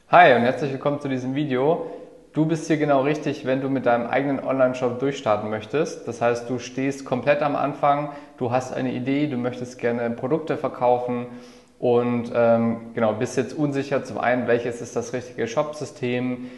Hi und herzlich willkommen zu diesem Video. Du bist hier genau richtig, wenn du mit deinem eigenen Online-Shop durchstarten möchtest. Das heißt, du stehst komplett am Anfang, du hast eine Idee, du möchtest gerne Produkte verkaufen und bist jetzt unsicher zum einen, welches ist das richtige Shop-System,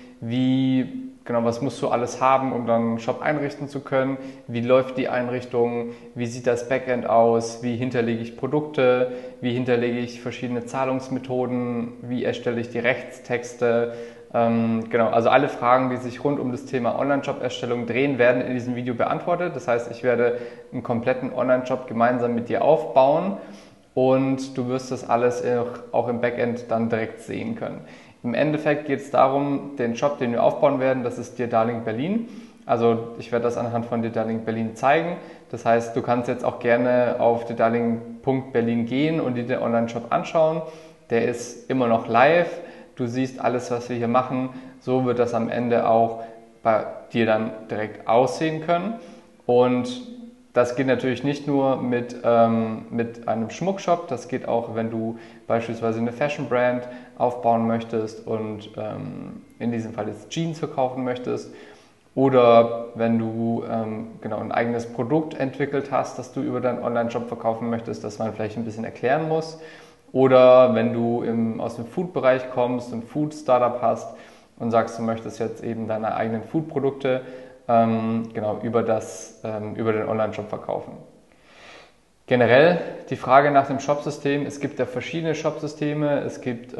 was musst du alles haben, um dann einen Shop einrichten zu können, wie läuft die Einrichtung, wie sieht das Backend aus, wie hinterlege ich Produkte, wie hinterlege ich verschiedene Zahlungsmethoden, wie erstelle ich die Rechtstexte. Also alle Fragen, die sich rund um das Thema Online-Shop-Erstellung drehen, werden in diesem Video beantwortet. Das heißt, ich werde einen kompletten Online-Shop gemeinsam mit dir aufbauen und du wirst das alles auch im Backend dann direkt sehen können. Im Endeffekt geht es darum, den Shop, den wir aufbauen werden, das ist Dirdarling Berlin. Also ich werde das anhand von Dirdarling Berlin zeigen. Das heißt, du kannst jetzt auch gerne auf dirdarling.berlin gehen und dir den Online-Shop anschauen. Der ist immer noch live. Du siehst alles, was wir hier machen. So wird das am Ende auch bei dir dann direkt aussehen können. Und das geht natürlich nicht nur mit einem Schmuckshop, das geht auch, wenn du beispielsweise eine Fashion-Brand aufbauen möchtest und in diesem Fall jetzt Jeans verkaufen möchtest. Oder wenn du ein eigenes Produkt entwickelt hast, das du über deinen Online-Shop verkaufen möchtest, das man vielleicht ein bisschen erklären muss. Oder wenn du aus dem Food-Bereich kommst und Food-Startup hast und sagst, du möchtest jetzt eben deine eigenen Food-Produkte über den Online-Shop verkaufen. Generell die Frage nach dem Shopsystem. Es gibt ja verschiedene Shopsysteme. Es gibt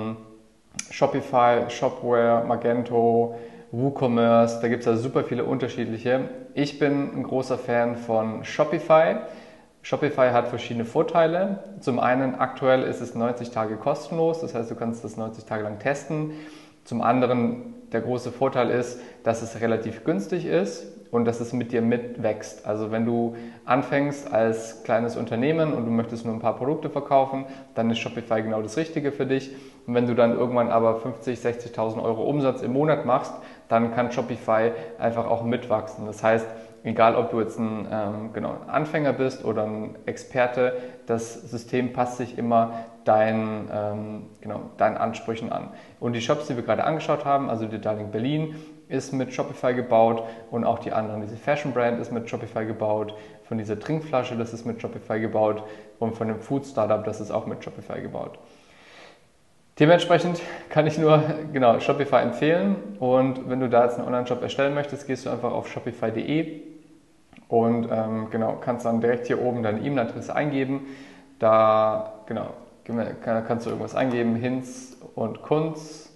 Shopify, Shopware, Magento, WooCommerce. Da gibt es also super viele unterschiedliche. Ich bin ein großer Fan von Shopify. Shopify hat verschiedene Vorteile. Zum einen aktuell ist es 90 Tage kostenlos. Das heißt, du kannst das 90 Tage lang testen. Zum anderen der große Vorteil ist, dass es relativ günstig ist und dass es mit dir mitwächst. Also wenn du anfängst als kleines Unternehmen und du möchtest nur ein paar Produkte verkaufen, dann ist Shopify genau das Richtige für dich. Und wenn du dann irgendwann aber 50.000, 60.000 Euro Umsatz im Monat machst, dann kann Shopify einfach auch mitwachsen. Das heißt, egal ob du jetzt ein Anfänger bist oder ein Experte, das System passt sich immer deinen Ansprüchen an. Und die Shops, die wir gerade angeschaut haben, also Dirdarling Berlin, ist mit Shopify gebaut und auch die anderen, diese Fashion Brand ist mit Shopify gebaut, von dieser Trinkflasche, das ist mit Shopify gebaut und von dem Food Startup, das ist auch mit Shopify gebaut. Dementsprechend kann ich nur Shopify empfehlen und wenn du da jetzt einen Online-Shop erstellen möchtest, gehst du einfach auf shopify.de und kannst dann direkt hier oben deine E-Mail-Adresse eingeben. Da kannst du irgendwas eingeben, Hinz und Kunz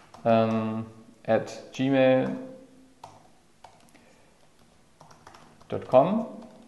@gmail.com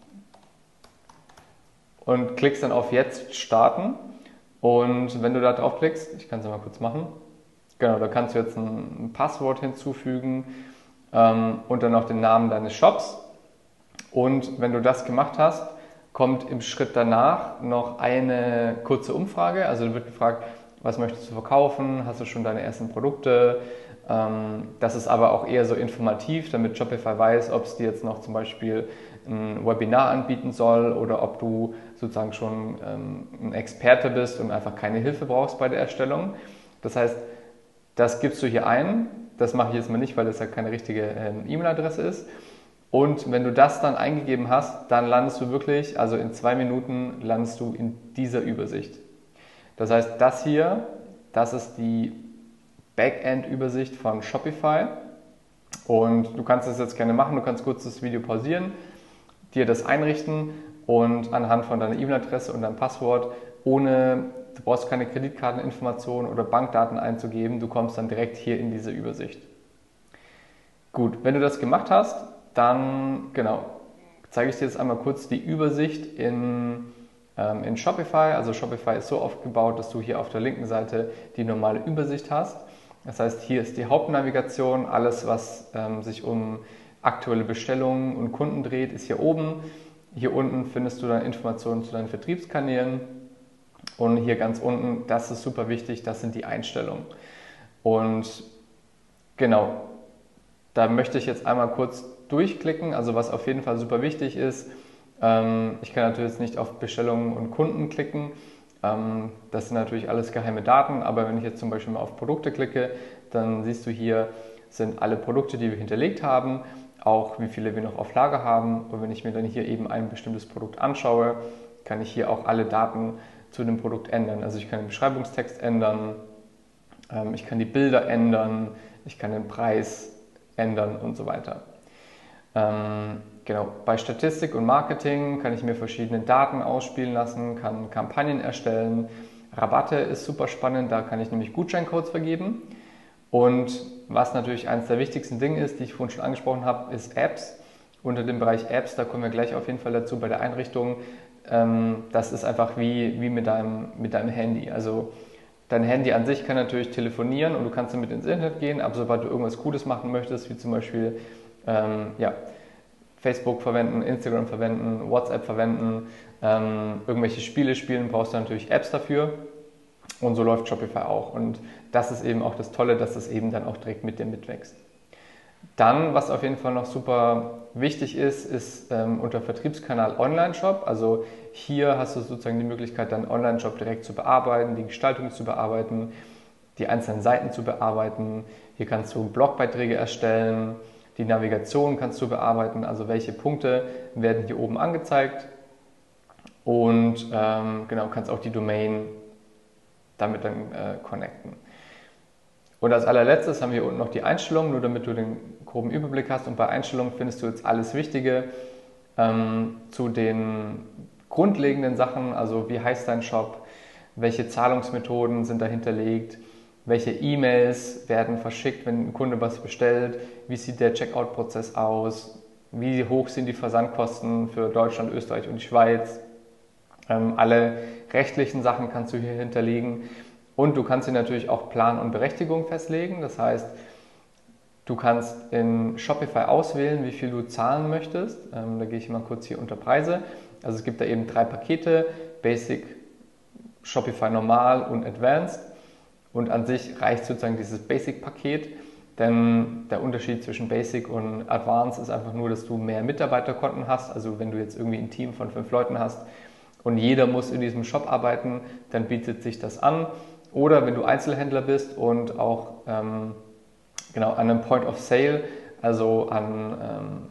und klickst dann auf Jetzt starten. Und wenn du da draufklickst, ich kann es mal kurz machen, da kannst du jetzt ein Passwort hinzufügen und dann noch den Namen deines Shops. Und wenn du das gemacht hast, kommt im Schritt danach noch eine kurze Umfrage. Also da wird gefragt, was möchtest du verkaufen? Hast du schon deine ersten Produkte? Das ist aber auch eher so informativ, damit Shopify weiß, ob es dir jetzt noch zum Beispiel ein Webinar anbieten soll oder ob du sozusagen schon ein Experte bist und einfach keine Hilfe brauchst bei der Erstellung. Das heißt, das gibst du hier ein. Das mache ich jetzt mal nicht, weil das ja keine richtige E-Mail-Adresse ist. Und wenn du das dann eingegeben hast, dann landest du wirklich, also in 2 Minuten landest du in dieser Übersicht. Das heißt, das hier, das ist die Backend-Übersicht von Shopify. Und du kannst das jetzt gerne machen, du kannst kurz das Video pausieren, dir das einrichten und anhand von deiner E-Mail-Adresse und deinem Passwort, du brauchst keine Kreditkarteninformationen oder Bankdaten einzugeben, du kommst dann direkt hier in diese Übersicht. Gut, wenn du das gemacht hast, dann zeige ich dir jetzt einmal kurz die Übersicht in Shopify. Also Shopify ist so aufgebaut, dass du hier auf der linken Seite die normale Übersicht hast. Das heißt, hier ist die Hauptnavigation, alles was sich um aktuelle Bestellungen und Kunden dreht, ist hier oben. Hier unten findest du dann Informationen zu deinen Vertriebskanälen und hier ganz unten, das ist super wichtig, das sind die Einstellungen. Und da möchte ich jetzt einmal kurz durchklicken, also was auf jeden Fall super wichtig ist. Ich kann natürlich jetzt nicht auf Bestellungen und Kunden klicken, Das sind natürlich alles geheime Daten, aber wenn ich jetzt zum Beispiel mal auf Produkte klicke, dann siehst du hier sind alle Produkte, die wir hinterlegt haben, auch wie viele wir noch auf Lager haben. Und wenn ich mir dann hier eben ein bestimmtes Produkt anschaue, kann ich hier auch alle Daten zu dem Produkt ändern. Also ich kann den Beschreibungstext ändern, ich kann die Bilder ändern, ich kann den Preis ändern und so weiter. Genau, bei Statistik und Marketing kann ich mir verschiedene Daten ausspielen lassen, kann Kampagnen erstellen. Rabatte ist super spannend, da kann ich nämlich Gutscheincodes vergeben. Und was natürlich eines der wichtigsten Dinge ist, die ich vorhin schon angesprochen habe, ist Apps. Unter dem Bereich Apps, da kommen wir gleich auf jeden Fall dazu bei der Einrichtung. Das ist einfach wie mit deinem Handy. Also dein Handy an sich kann natürlich telefonieren und du kannst damit ins Internet gehen, aber sobald du irgendwas Cooles machen möchtest, wie zum Beispiel Facebook verwenden, Instagram verwenden, WhatsApp verwenden, irgendwelche Spiele spielen, brauchst du natürlich Apps dafür. Und so läuft Shopify auch. Und das ist eben auch das Tolle, dass es eben dann auch direkt mit dir mitwächst. Dann, was auf jeden Fall noch super wichtig ist unter Vertriebskanal Online-Shop. Also hier hast du sozusagen die Möglichkeit, deinen Online-Shop direkt zu bearbeiten, die Gestaltung zu bearbeiten, die einzelnen Seiten zu bearbeiten. Hier kannst du Blogbeiträge erstellen, die Navigation kannst du bearbeiten, also welche Punkte werden hier oben angezeigt. Und genau, kannst auch die Domain damit dann connecten. Und als allerletztes haben wir hier unten noch die Einstellungen, nur damit du den groben Überblick hast. Und bei Einstellungen findest du jetzt alles Wichtige zu den grundlegenden Sachen, also wie heißt dein Shop, welche Zahlungsmethoden sind dahinterlegt, welche E-Mails werden verschickt, wenn ein Kunde was bestellt, wie sieht der Checkout-Prozess aus, wie hoch sind die Versandkosten für Deutschland, Österreich und die Schweiz. Alle rechtlichen Sachen kannst du hier hinterlegen und du kannst hier natürlich auch Plan und Berechtigung festlegen. Das heißt, du kannst in Shopify auswählen, wie viel du zahlen möchtest. Da gehe ich mal kurz hier unter Preise. Also es gibt da eben 3 Pakete, Basic, Shopify Normal und Advanced. Und an sich reicht sozusagen dieses Basic-Paket, denn der Unterschied zwischen Basic und Advanced ist einfach nur, dass du mehr Mitarbeiterkonten hast. Also wenn du jetzt irgendwie ein Team von 5 Leuten hast, und jeder muss in diesem Shop arbeiten, dann bietet sich das an. Oder wenn du Einzelhändler bist und auch genau, an einem Point of Sale, also an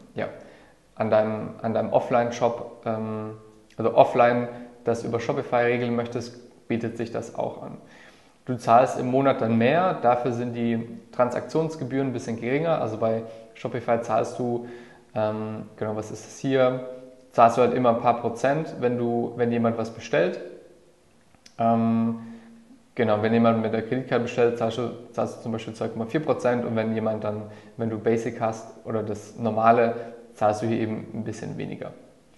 deinem Offline-Shop, also offline das über Shopify regeln möchtest, bietet sich das auch an. Du zahlst im Monat dann mehr, dafür sind die Transaktionsgebühren ein bisschen geringer. Also bei Shopify zahlst du, genau, was ist das hier? Zahlst du halt immer ein paar Prozent, wenn jemand was bestellt. Genau, wenn jemand mit der Kreditkarte bestellt, zahlst du zum Beispiel 2,4% und wenn du Basic hast oder das Normale, zahlst du hier eben ein bisschen weniger.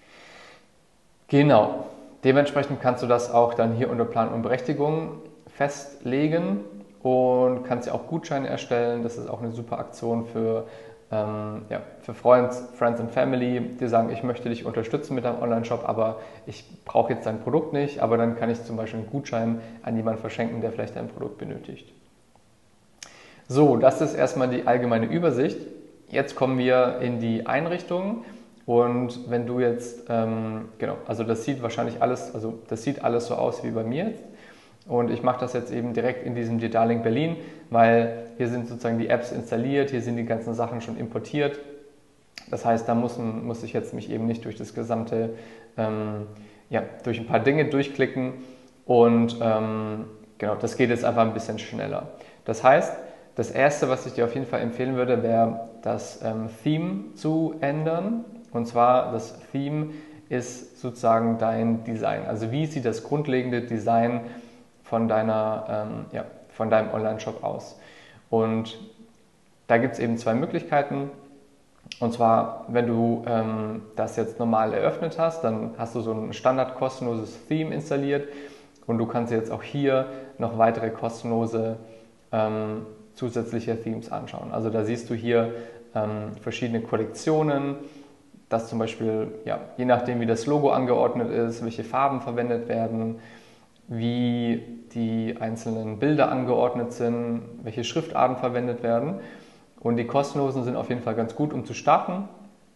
Genau, dementsprechend kannst du das auch dann hier unter Plan und Berechtigung festlegen und kannst ja auch Gutscheine erstellen. Das ist auch eine super Aktion für Friends and Family, die sagen, ich möchte dich unterstützen mit deinem Online-Shop, aber ich brauche jetzt dein Produkt nicht, aber dann kann ich zum Beispiel einen Gutschein an jemanden verschenken, der vielleicht dein Produkt benötigt. So, das ist erstmal die allgemeine Übersicht. Jetzt kommen wir in die Einrichtung und wenn du jetzt, genau, also das sieht wahrscheinlich alles, also das sieht alles so aus wie bei mir jetzt. Und ich mache das jetzt eben direkt in diesem Dedarling Berlin, weil hier sind sozusagen die Apps installiert, hier sind die ganzen Sachen schon importiert. Das heißt, da muss ich jetzt mich eben nicht durch das gesamte, durch ein paar Dinge durchklicken und genau, das geht jetzt einfach ein bisschen schneller. Das heißt, das Erste, was ich dir auf jeden Fall empfehlen würde, wäre das Theme zu ändern. Und zwar das Theme ist sozusagen dein Design. Also wie sieht das grundlegende Design von deinem Online-Shop aus. Und da gibt es eben 2 Möglichkeiten. Und zwar, wenn du das jetzt normal eröffnet hast, dann hast du so ein standard kostenloses Theme installiert und du kannst jetzt auch hier noch weitere kostenlose zusätzliche Themes anschauen. Also da siehst du hier verschiedene Kollektionen, dass zum Beispiel, je nachdem wie das Logo angeordnet ist, welche Farben verwendet werden, wie die einzelnen Bilder angeordnet sind, welche Schriftarten verwendet werden. Und die kostenlosen sind auf jeden Fall ganz gut, um zu starten.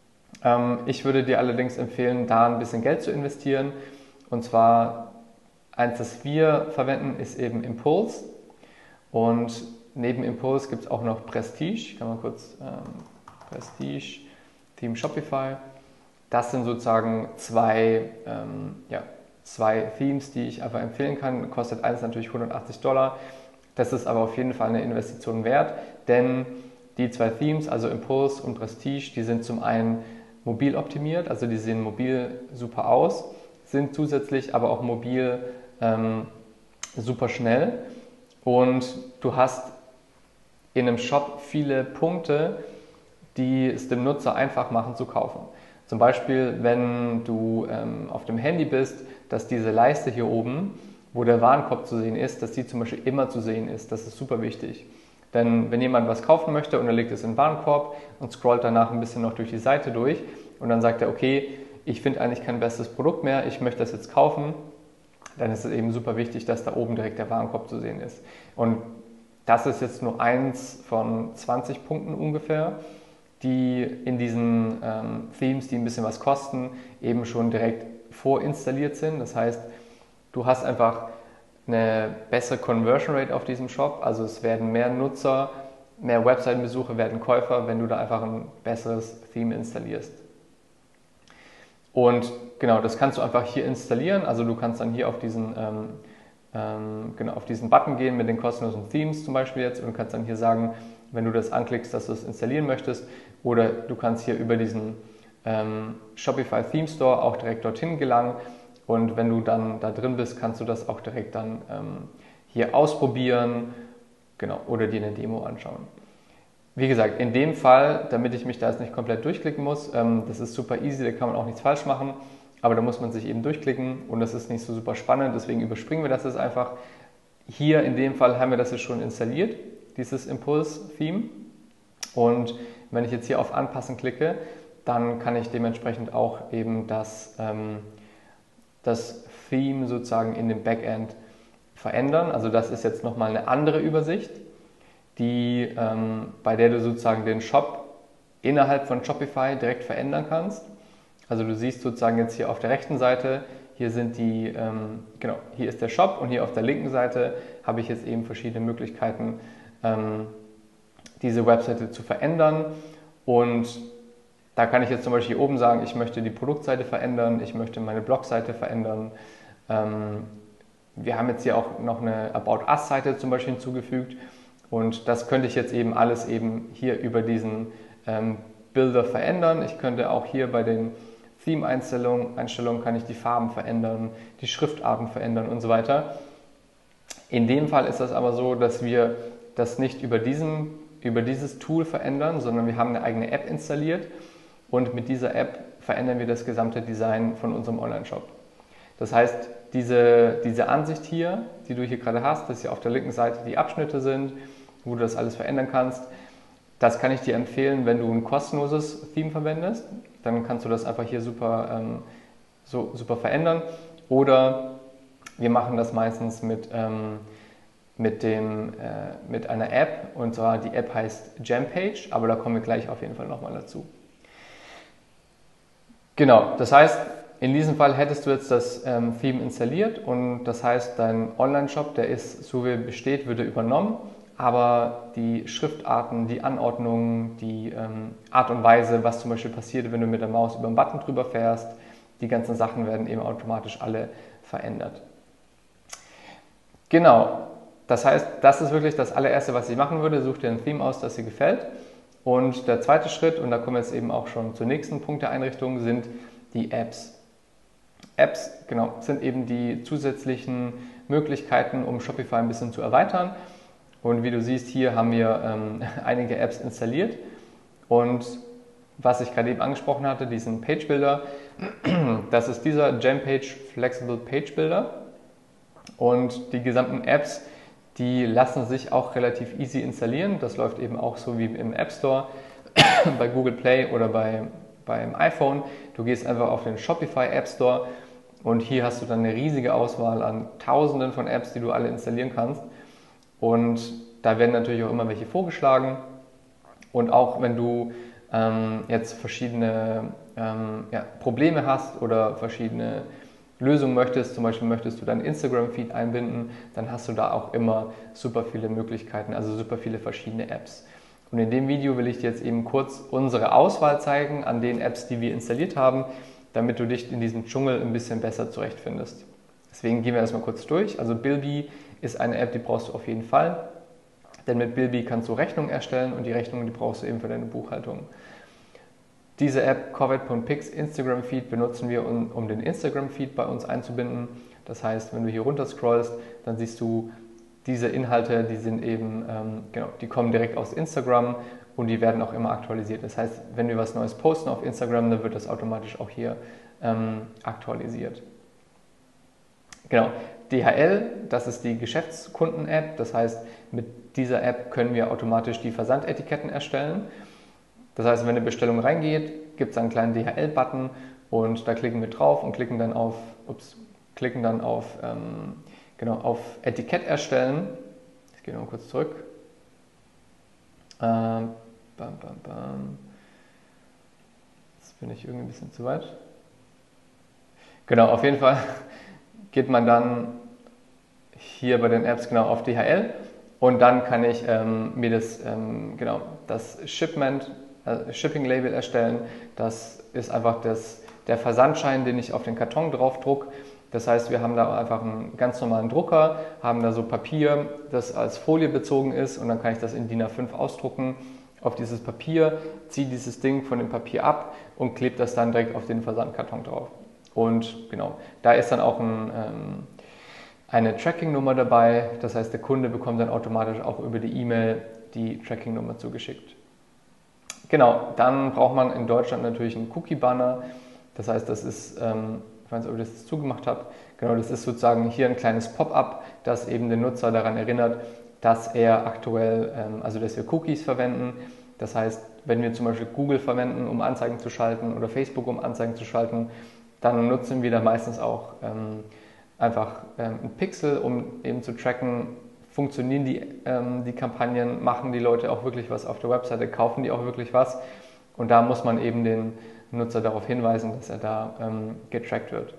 Ich würde dir allerdings empfehlen, da ein bisschen Geld zu investieren. Und zwar Eins, das wir verwenden, ist eben Impulse. Und neben Impulse gibt es auch noch Prestige. Ich kann mal kurz Prestige, Theme Shopify. Das sind sozusagen zwei Themes, die ich einfach empfehlen kann. Kostet eins natürlich $180. Das ist aber auf jeden Fall eine Investition wert, denn die zwei Themes, also Impulse und Prestige, die sind zum einen mobil optimiert, also die sehen mobil super aus, sind zusätzlich aber auch mobil super schnell und du hast in einem Shop viele Punkte, die es dem Nutzer einfach machen zu kaufen. Zum Beispiel, wenn du auf dem Handy bist, dass diese Leiste hier oben, wo der Warenkorb zu sehen ist, dass die zum Beispiel immer zu sehen ist. Das ist super wichtig. Denn wenn jemand was kaufen möchte und er legt es in den Warenkorb und scrollt danach ein bisschen noch durch die Seite durch und dann sagt er, okay, ich finde eigentlich kein besseres Produkt mehr, ich möchte das jetzt kaufen, dann ist es eben super wichtig, dass da oben direkt der Warenkorb zu sehen ist. Und das ist jetzt nur eins von 20 Punkten ungefähr, die in diesen Themes, die ein bisschen was kosten, eben schon direkt vorinstalliert sind. Das heißt, du hast einfach eine bessere Conversion Rate auf diesem Shop, also es werden mehr Nutzer, mehr Webseitenbesucher werden Käufer, wenn du da einfach ein besseres Theme installierst. Und genau, das kannst du einfach hier installieren, also du kannst dann hier auf diesen auf diesen Button gehen mit den kostenlosen Themes zum Beispiel jetzt und kannst dann hier sagen, wenn du das anklickst, dass du es installieren möchtest, oder du kannst hier über diesen Shopify Theme Store auch direkt dorthin gelangen und wenn du dann da drin bist, kannst du das auch direkt dann hier ausprobieren, genau, oder dir eine Demo anschauen. Wie gesagt, in dem Fall, damit ich mich da jetzt nicht komplett durchklicken muss, das ist super easy, da kann man auch nichts falsch machen, aber da muss man sich eben durchklicken und das ist nicht so super spannend, deswegen überspringen wir das jetzt einfach. Hier in dem Fall haben wir das jetzt schon installiert, dieses Impulse-Theme, und wenn ich jetzt hier auf Anpassen klicke, dann kann ich dementsprechend auch eben das Theme sozusagen in dem Backend verändern. Also das ist jetzt nochmal eine andere Übersicht, bei der du sozusagen den Shop innerhalb von Shopify direkt verändern kannst. Also du siehst sozusagen jetzt hier auf der rechten Seite, hier sind hier ist der Shop und hier auf der linken Seite habe ich jetzt eben verschiedene Möglichkeiten, diese Webseite zu verändern. Und da kann ich jetzt zum Beispiel hier oben sagen, ich möchte die Produktseite verändern, ich möchte meine Blogseite verändern. Wir haben jetzt hier auch noch eine About Us-Seite zum Beispiel hinzugefügt und das könnte ich jetzt eben alles eben hier über diesen Bilder verändern. Ich könnte auch hier bei den Theme-Einstellungen kann ich die Farben verändern, die Schriftarten verändern und so weiter. In dem Fall ist das aber so, dass wir das nicht über dieses Tool verändern, sondern wir haben eine eigene App installiert und mit dieser App verändern wir das gesamte Design von unserem Online-Shop. Das heißt, diese Ansicht hier, die du hier gerade hast, dass hier auf der linken Seite die Abschnitte sind, wo du das alles verändern kannst, das kann ich dir empfehlen, wenn du ein kostenloses Theme verwendest. Dann kannst du das einfach hier super verändern. Oder wir machen das meistens mit einer App, und zwar die App heißt Gempage, aber da kommen wir gleich auf jeden Fall nochmal dazu. Genau, das heißt, in diesem Fall hättest du jetzt das Theme installiert und das heißt, dein Online-Shop, der ist, so wie er besteht, würde übernommen, aber die Schriftarten, die Anordnungen, die Art und Weise, was zum Beispiel passiert, wenn du mit der Maus über den Button drüber fährst, die ganzen Sachen werden eben automatisch alle verändert. Genau, das heißt, das ist wirklich das allererste, was ich machen würde. Such dir ein Theme aus, das dir gefällt. Und der zweite Schritt, und da kommen wir jetzt eben auch schon zum nächsten Punkt der Einrichtung, sind die Apps. Apps, genau, sind eben die zusätzlichen Möglichkeiten, um Shopify ein bisschen zu erweitern. Und wie du siehst, hier haben wir einige Apps installiert. Und was ich gerade eben angesprochen hatte, diesen Page Builder, das ist dieser Gempage Flexible Page Builder. Und die gesamten Apps, die lassen sich auch relativ easy installieren. Das läuft eben auch so wie im App Store, bei Google Play oder beim iPhone. Du gehst einfach auf den Shopify App Store und hier hast du dann eine riesige Auswahl an Tausenden von Apps, die du alle installieren kannst. Und da werden natürlich auch immer welche vorgeschlagen. Und auch wenn du jetzt verschiedene Probleme hast oder verschiedene Lösung möchtest, zum Beispiel möchtest du deinen Instagram-Feed einbinden, dann hast du da auch immer super viele Möglichkeiten, also super viele verschiedene Apps. Und in dem Video will ich dir jetzt eben kurz unsere Auswahl zeigen an den Apps, die wir installiert haben, damit du dich in diesem Dschungel ein bisschen besser zurechtfindest. Deswegen gehen wir erstmal kurz durch. Also Bilby ist eine App, die brauchst du auf jeden Fall, denn mit Bilby kannst du Rechnungen erstellen und die Rechnungen, die brauchst du eben für deine Buchhaltung. Diese App Corvette.pix Instagram Feed benutzen wir, um den Instagram Feed bei uns einzubinden. Das heißt, wenn du hier runter scrollst, dann siehst du diese Inhalte, die sind eben, die kommen direkt aus Instagram und die werden auch immer aktualisiert. Das heißt, wenn wir was Neues posten auf Instagram, dann wird das automatisch auch hier aktualisiert. Genau, DHL, das ist die Geschäftskunden-App. Das heißt, mit dieser App können wir automatisch die Versandetiketten erstellen. Das heißt, wenn eine Bestellung reingeht, gibt es einen kleinen DHL-Button und da klicken wir drauf und klicken dann auf Etikett erstellen. Ich gehe noch kurz zurück. Jetzt bin ich irgendwie ein bisschen zu weit. Genau, auf jeden Fall geht man dann hier bei den Apps genau auf DHL und dann kann ich mir das Shipping-Label erstellen. Das ist einfach der Versandschein, den ich auf den Karton drauf drucke. Das heißt, wir haben da einfach einen ganz normalen Drucker, haben da so Papier, das als Folie bezogen ist und dann kann ich das in DIN A5 ausdrucken auf dieses Papier, ziehe dieses Ding von dem Papier ab und klebe das dann direkt auf den Versandkarton drauf. Und genau, da ist dann auch eine Tracking-Nummer dabei. Das heißt, der Kunde bekommt dann automatisch auch über die E-Mail die Tracking-Nummer zugeschickt. Genau, dann braucht man in Deutschland natürlich einen Cookie-Banner. Das heißt, das ist, ich weiß nicht, ob ich das zugemacht habe, genau, das ist sozusagen hier ein kleines Pop-up, das eben den Nutzer daran erinnert, dass er aktuell, dass wir Cookies verwenden. Das heißt, wenn wir zum Beispiel Google verwenden, um Anzeigen zu schalten oder Facebook, um Anzeigen zu schalten, dann nutzen wir da meistens auch einfach ein Pixel, um eben zu tracken, funktionieren die Kampagnen, machen die Leute auch wirklich was auf der Webseite, kaufen die auch wirklich was. Und da muss man eben den Nutzer darauf hinweisen, dass er da getrackt wird.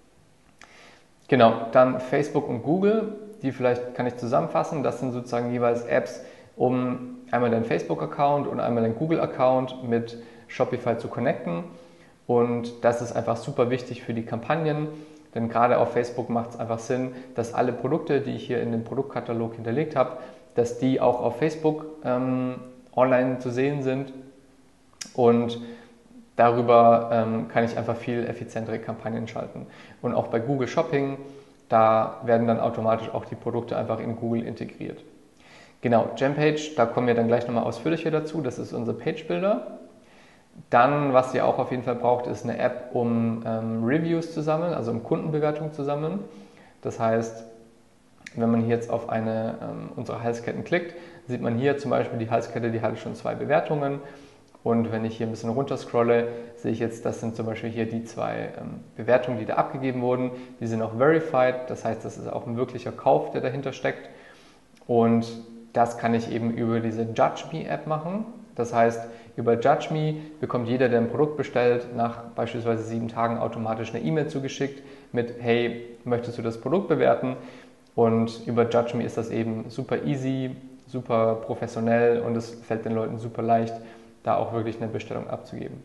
Genau, dann Facebook und Google, die vielleicht kann ich zusammenfassen. Das sind sozusagen jeweils Apps, um einmal deinen Facebook-Account und einmal deinen Google-Account mit Shopify zu connecten. Und das ist einfach super wichtig für die Kampagnen, denn gerade auf Facebook macht es einfach Sinn, dass alle Produkte, die ich hier in den Produktkatalog hinterlegt habe, dass die auch auf Facebook online zu sehen sind und darüber kann ich einfach viel effizientere Kampagnen schalten. Und auch bei Google Shopping, da werden dann automatisch auch die Produkte einfach in Google integriert. Genau, Gempage, da kommen wir dann gleich nochmal ausführlicher dazu, das ist unser Page Builder. Dann, was ihr auch auf jeden Fall braucht, ist eine App, um Reviews zu sammeln, also um Kundenbewertungen zu sammeln. Das heißt, wenn man hier jetzt auf eine unserer Halsketten klickt, sieht man hier zum Beispiel die Halskette, die hatte schon 2 Bewertungen. Und wenn ich hier ein bisschen runter scrolle, sehe ich jetzt, das sind zum Beispiel hier die 2 Bewertungen, die da abgegeben wurden. Die sind auch verified, das heißt, das ist auch ein wirklicher Kauf, der dahinter steckt. Und das kann ich eben über diese Judge Me App machen. Das heißt, über Judge Me bekommt jeder, der ein Produkt bestellt, nach beispielsweise 7 Tagen automatisch eine E-Mail zugeschickt mit: Hey, möchtest du das Produkt bewerten? Und über Judge Me ist das eben super easy, super professionell und es fällt den Leuten super leicht, da auch wirklich eine Bestellung abzugeben.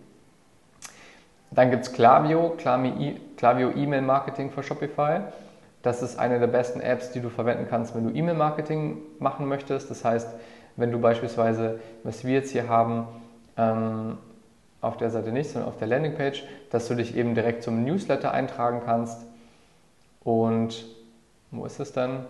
Dann gibt es Klaviyo E-Mail Marketing für Shopify. Das ist eine der besten Apps, die du verwenden kannst, wenn du E-Mail-Marketing machen möchtest. Das heißt, wenn du beispielsweise, was wir jetzt hier haben, auf der Seite nicht, sondern auf der Landingpage, dass du dich eben direkt zum Newsletter eintragen kannst. Und wo ist es dann?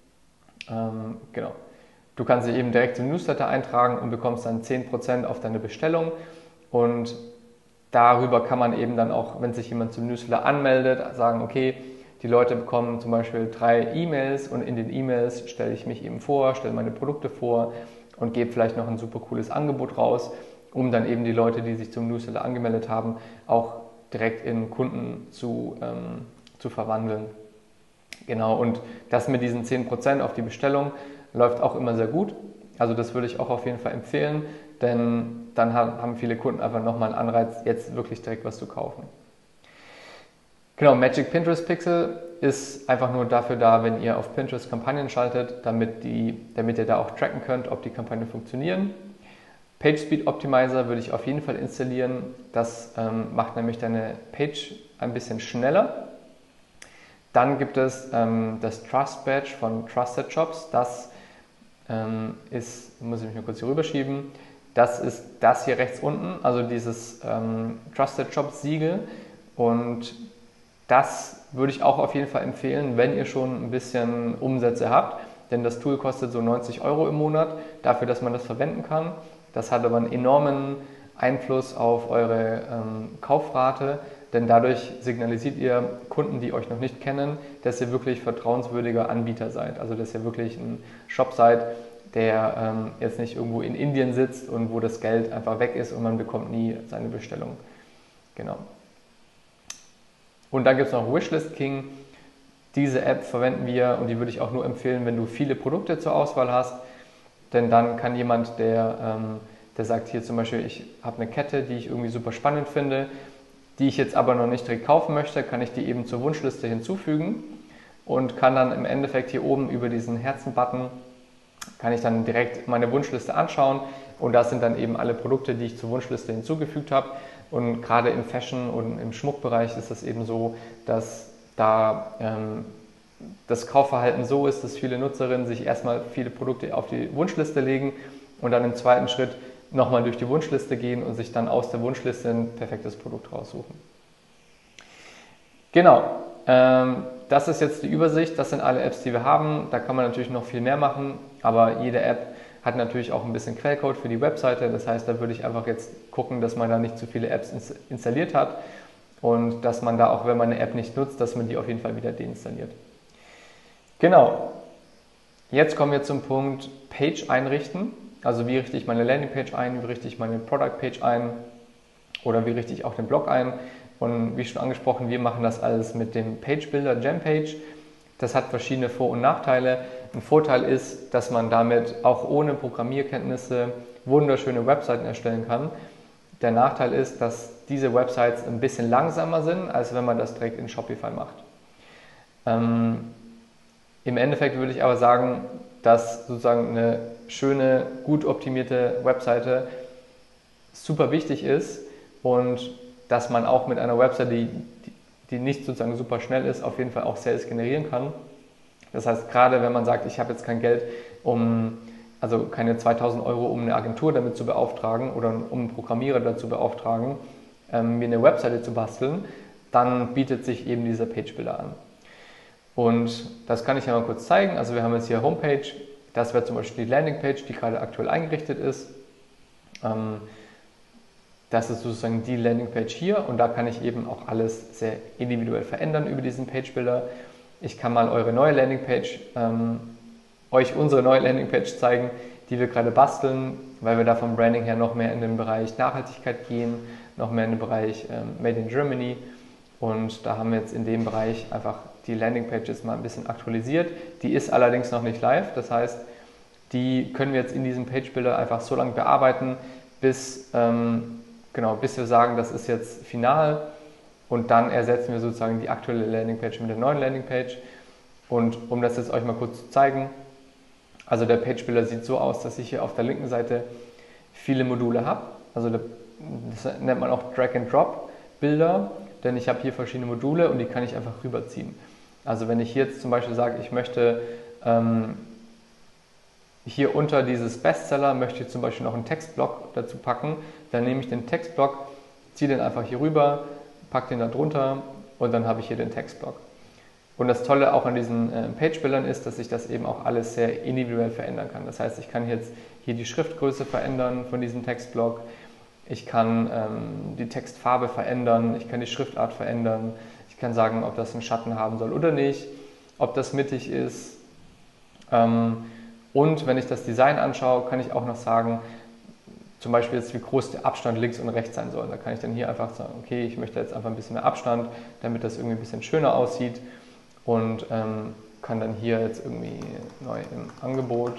Genau. Du kannst dich eben direkt zum Newsletter eintragen und bekommst dann 10% auf deine Bestellung. Und darüber kann man eben dann auch, wenn sich jemand zum Newsletter anmeldet, sagen: Okay, die Leute bekommen zum Beispiel 3 E-Mails und in den E-Mails stelle ich mich eben vor, stelle meine Produkte vor und gebe vielleicht noch ein super cooles Angebot raus, um dann eben die Leute, die sich zum Newsletter angemeldet haben, auch direkt in Kunden zu verwandeln. Genau, und das mit diesen 10% auf die Bestellung läuft auch immer sehr gut. Also das würde ich auch auf jeden Fall empfehlen, denn dann haben viele Kunden einfach nochmal einen Anreiz, jetzt wirklich direkt was zu kaufen. Genau, Magic Pinterest Pixel ist einfach nur dafür da, wenn ihr auf Pinterest Kampagnen schaltet, damit ihr da auch tracken könnt, ob die Kampagnen funktionieren. PageSpeed Optimizer würde ich auf jeden Fall installieren. Das macht nämlich deine Page ein bisschen schneller. Dann gibt es das Trust Badge von Trusted Shops. Das muss ich mich mal kurz hier rüberschieben. Das ist das hier rechts unten, also dieses Trusted Shops Siegel. Und das würde ich auch auf jeden Fall empfehlen, wenn ihr schon ein bisschen Umsätze habt. Denn das Tool kostet so 90 € im Monat, dafür, dass man das verwenden kann. Das hat aber einen enormen Einfluss auf eure Kaufrate, denn dadurch signalisiert ihr Kunden, die euch noch nicht kennen, dass ihr wirklich vertrauenswürdiger Anbieter seid. Also dass ihr wirklich ein Shop seid, der jetzt nicht irgendwo in Indien sitzt und wo das Geld einfach weg ist und man bekommt nie seine Bestellung. Genau. Und dann gibt es noch Wishlist King. Diese App verwenden wir und die würde ich auch nur empfehlen, wenn du viele Produkte zur Auswahl hast. Denn dann kann jemand, der sagt hier zum Beispiel, ich habe eine Kette, die ich irgendwie super spannend finde, die ich jetzt aber noch nicht direkt kaufen möchte, kann ich die eben zur Wunschliste hinzufügen und kann dann im Endeffekt hier oben über diesen Herzen-Button, kann ich dann direkt meine Wunschliste anschauen und da sind dann eben alle Produkte, die ich zur Wunschliste hinzugefügt habe. Und gerade im Fashion- und im Schmuckbereich ist es eben so, dass da das Kaufverhalten so ist, dass viele Nutzerinnen sich erstmal viele Produkte auf die Wunschliste legen und dann im zweiten Schritt nochmal durch die Wunschliste gehen und sich dann aus der Wunschliste ein perfektes Produkt raussuchen. Genau, das ist jetzt die Übersicht, das sind alle Apps, die wir haben. Da kann man natürlich noch viel mehr machen, aber jede App hat natürlich auch ein bisschen Quellcode für die Webseite. Das heißt, da würde ich einfach jetzt gucken, dass man da nicht zu viele Apps installiert hat und dass man da auch, wenn man eine App nicht nutzt, dass man die auf jeden Fall wieder deinstalliert. Genau, jetzt kommen wir zum Punkt Page einrichten. Also wie richte ich meine Landingpage ein, wie richte ich meine Product-Page ein oder wie richte ich auch den Blog ein. Und wie schon angesprochen, wir machen das alles mit dem Page Builder Gempage. Das hat verschiedene Vor- und Nachteile. Ein Vorteil ist, dass man damit auch ohne Programmierkenntnisse wunderschöne Webseiten erstellen kann. Der Nachteil ist, dass diese Websites ein bisschen langsamer sind, als wenn man das direkt in Shopify macht. Im Endeffekt würde ich aber sagen, dass sozusagen eine schöne, gut optimierte Webseite super wichtig ist und dass man auch mit einer Webseite, die nicht sozusagen super schnell ist, auf jeden Fall auch Sales generieren kann. Das heißt, gerade wenn man sagt, ich habe jetzt kein Geld, also keine 2000 €, um eine Agentur damit zu beauftragen oder um einen Programmierer dazu beauftragen, mir eine Webseite zu basteln, dann bietet sich eben dieser Page Builder an. Und das kann ich ja mal kurz zeigen. Also wir haben jetzt hier Homepage, das wäre zum Beispiel die Landingpage, die gerade aktuell eingerichtet ist. Das ist sozusagen die Landingpage hier und da kann ich eben auch alles sehr individuell verändern über diesen Page Builder. Ich kann mal eure neue Landingpage, euch unsere neue Landingpage zeigen, die wir gerade basteln, weil wir da vom Branding her noch mehr in den Bereich Nachhaltigkeit gehen, noch mehr in den Bereich Made in Germany und da haben wir jetzt in dem Bereich einfach die Landingpage jetzt mal ein bisschen aktualisiert. Die ist allerdings noch nicht live, das heißt, die können wir jetzt in diesem Page Builder einfach so lange bearbeiten, bis wir sagen, das ist jetzt final und dann ersetzen wir sozusagen die aktuelle Landingpage mit der neuen Landingpage. Und um das jetzt euch mal kurz zu zeigen, also der Page Builder sieht so aus, dass ich hier auf der linken Seite viele Module habe. Also das nennt man auch Drag and Drop Bilder, denn ich habe hier verschiedene Module und die kann ich einfach rüberziehen. Also wenn ich jetzt zum Beispiel sage, ich möchte hier unter dieses Bestseller möchte ich zum Beispiel noch einen Textblock dazu packen, dann nehme ich den Textblock, ziehe den einfach hier rüber, packe den da drunter und dann habe ich hier den Textblock. Und das Tolle auch an diesen Page-Bildern ist, dass ich das eben auch alles sehr individuell verändern kann. Das heißt, ich kann jetzt hier die Schriftgröße verändern von diesem Textblock, ich kann die Textfarbe verändern, ich kann die Schriftart verändern, ich kann sagen, ob das einen Schatten haben soll oder nicht, ob das mittig ist. Und wenn ich das Design anschaue, kann ich auch noch sagen, zum Beispiel jetzt, wie groß der Abstand links und rechts sein soll. Da kann ich dann hier einfach sagen, okay, ich möchte jetzt einfach ein bisschen mehr Abstand, damit das irgendwie ein bisschen schöner aussieht und kann dann hier jetzt irgendwie neu im Angebot.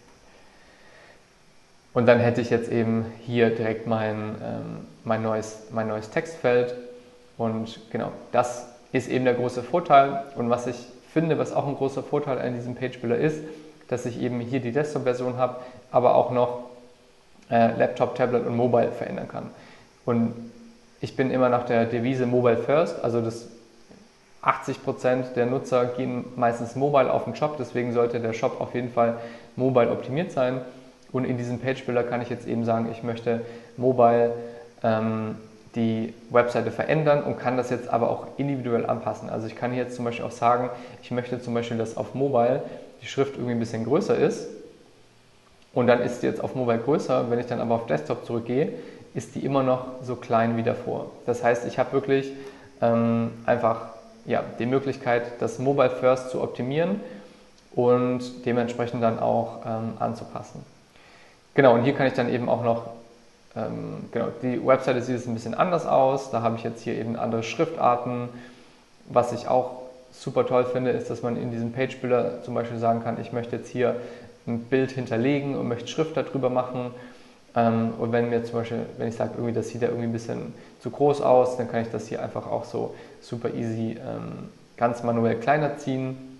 Und dann hätte ich jetzt eben hier direkt mein neues Textfeld und genau, das ist eben der große Vorteil. Und was ich finde, was auch ein großer Vorteil an diesem Page Builder ist, dass ich eben hier die Desktop-Version habe, aber auch noch Laptop, Tablet und Mobile verändern kann. Und ich bin immer nach der Devise Mobile First, also das 80% der Nutzer gehen meistens mobile auf den Shop, deswegen sollte der Shop auf jeden Fall mobile optimiert sein. Und in diesem Page Builder kann ich jetzt eben sagen, ich möchte mobile die Webseite verändern und kann das jetzt aber auch individuell anpassen. Also ich kann hier jetzt zum Beispiel auch sagen, ich möchte zum Beispiel, dass auf Mobile die Schrift irgendwie ein bisschen größer ist und dann ist die jetzt auf Mobile größer. Wenn ich dann aber auf Desktop zurückgehe, ist die immer noch so klein wie davor. Das heißt, ich habe wirklich einfach die Möglichkeit, das Mobile First zu optimieren und dementsprechend dann auch anzupassen. Genau, und hier kann ich dann eben auch noch, die Webseite sieht jetzt ein bisschen anders aus, da habe ich jetzt hier eben andere Schriftarten. Was ich auch super toll finde, ist, dass man in diesem Page Builder zum Beispiel sagen kann, ich möchte jetzt hier ein Bild hinterlegen und möchte Schrift darüber machen. Und wenn mir zum Beispiel, wenn ich sage, irgendwie, das sieht ja irgendwie ein bisschen zu groß aus, dann kann ich das hier einfach auch so super easy ganz manuell kleiner ziehen.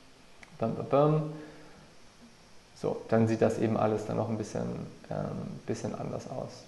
So, dann sieht das eben alles dann noch ein bisschen anders aus.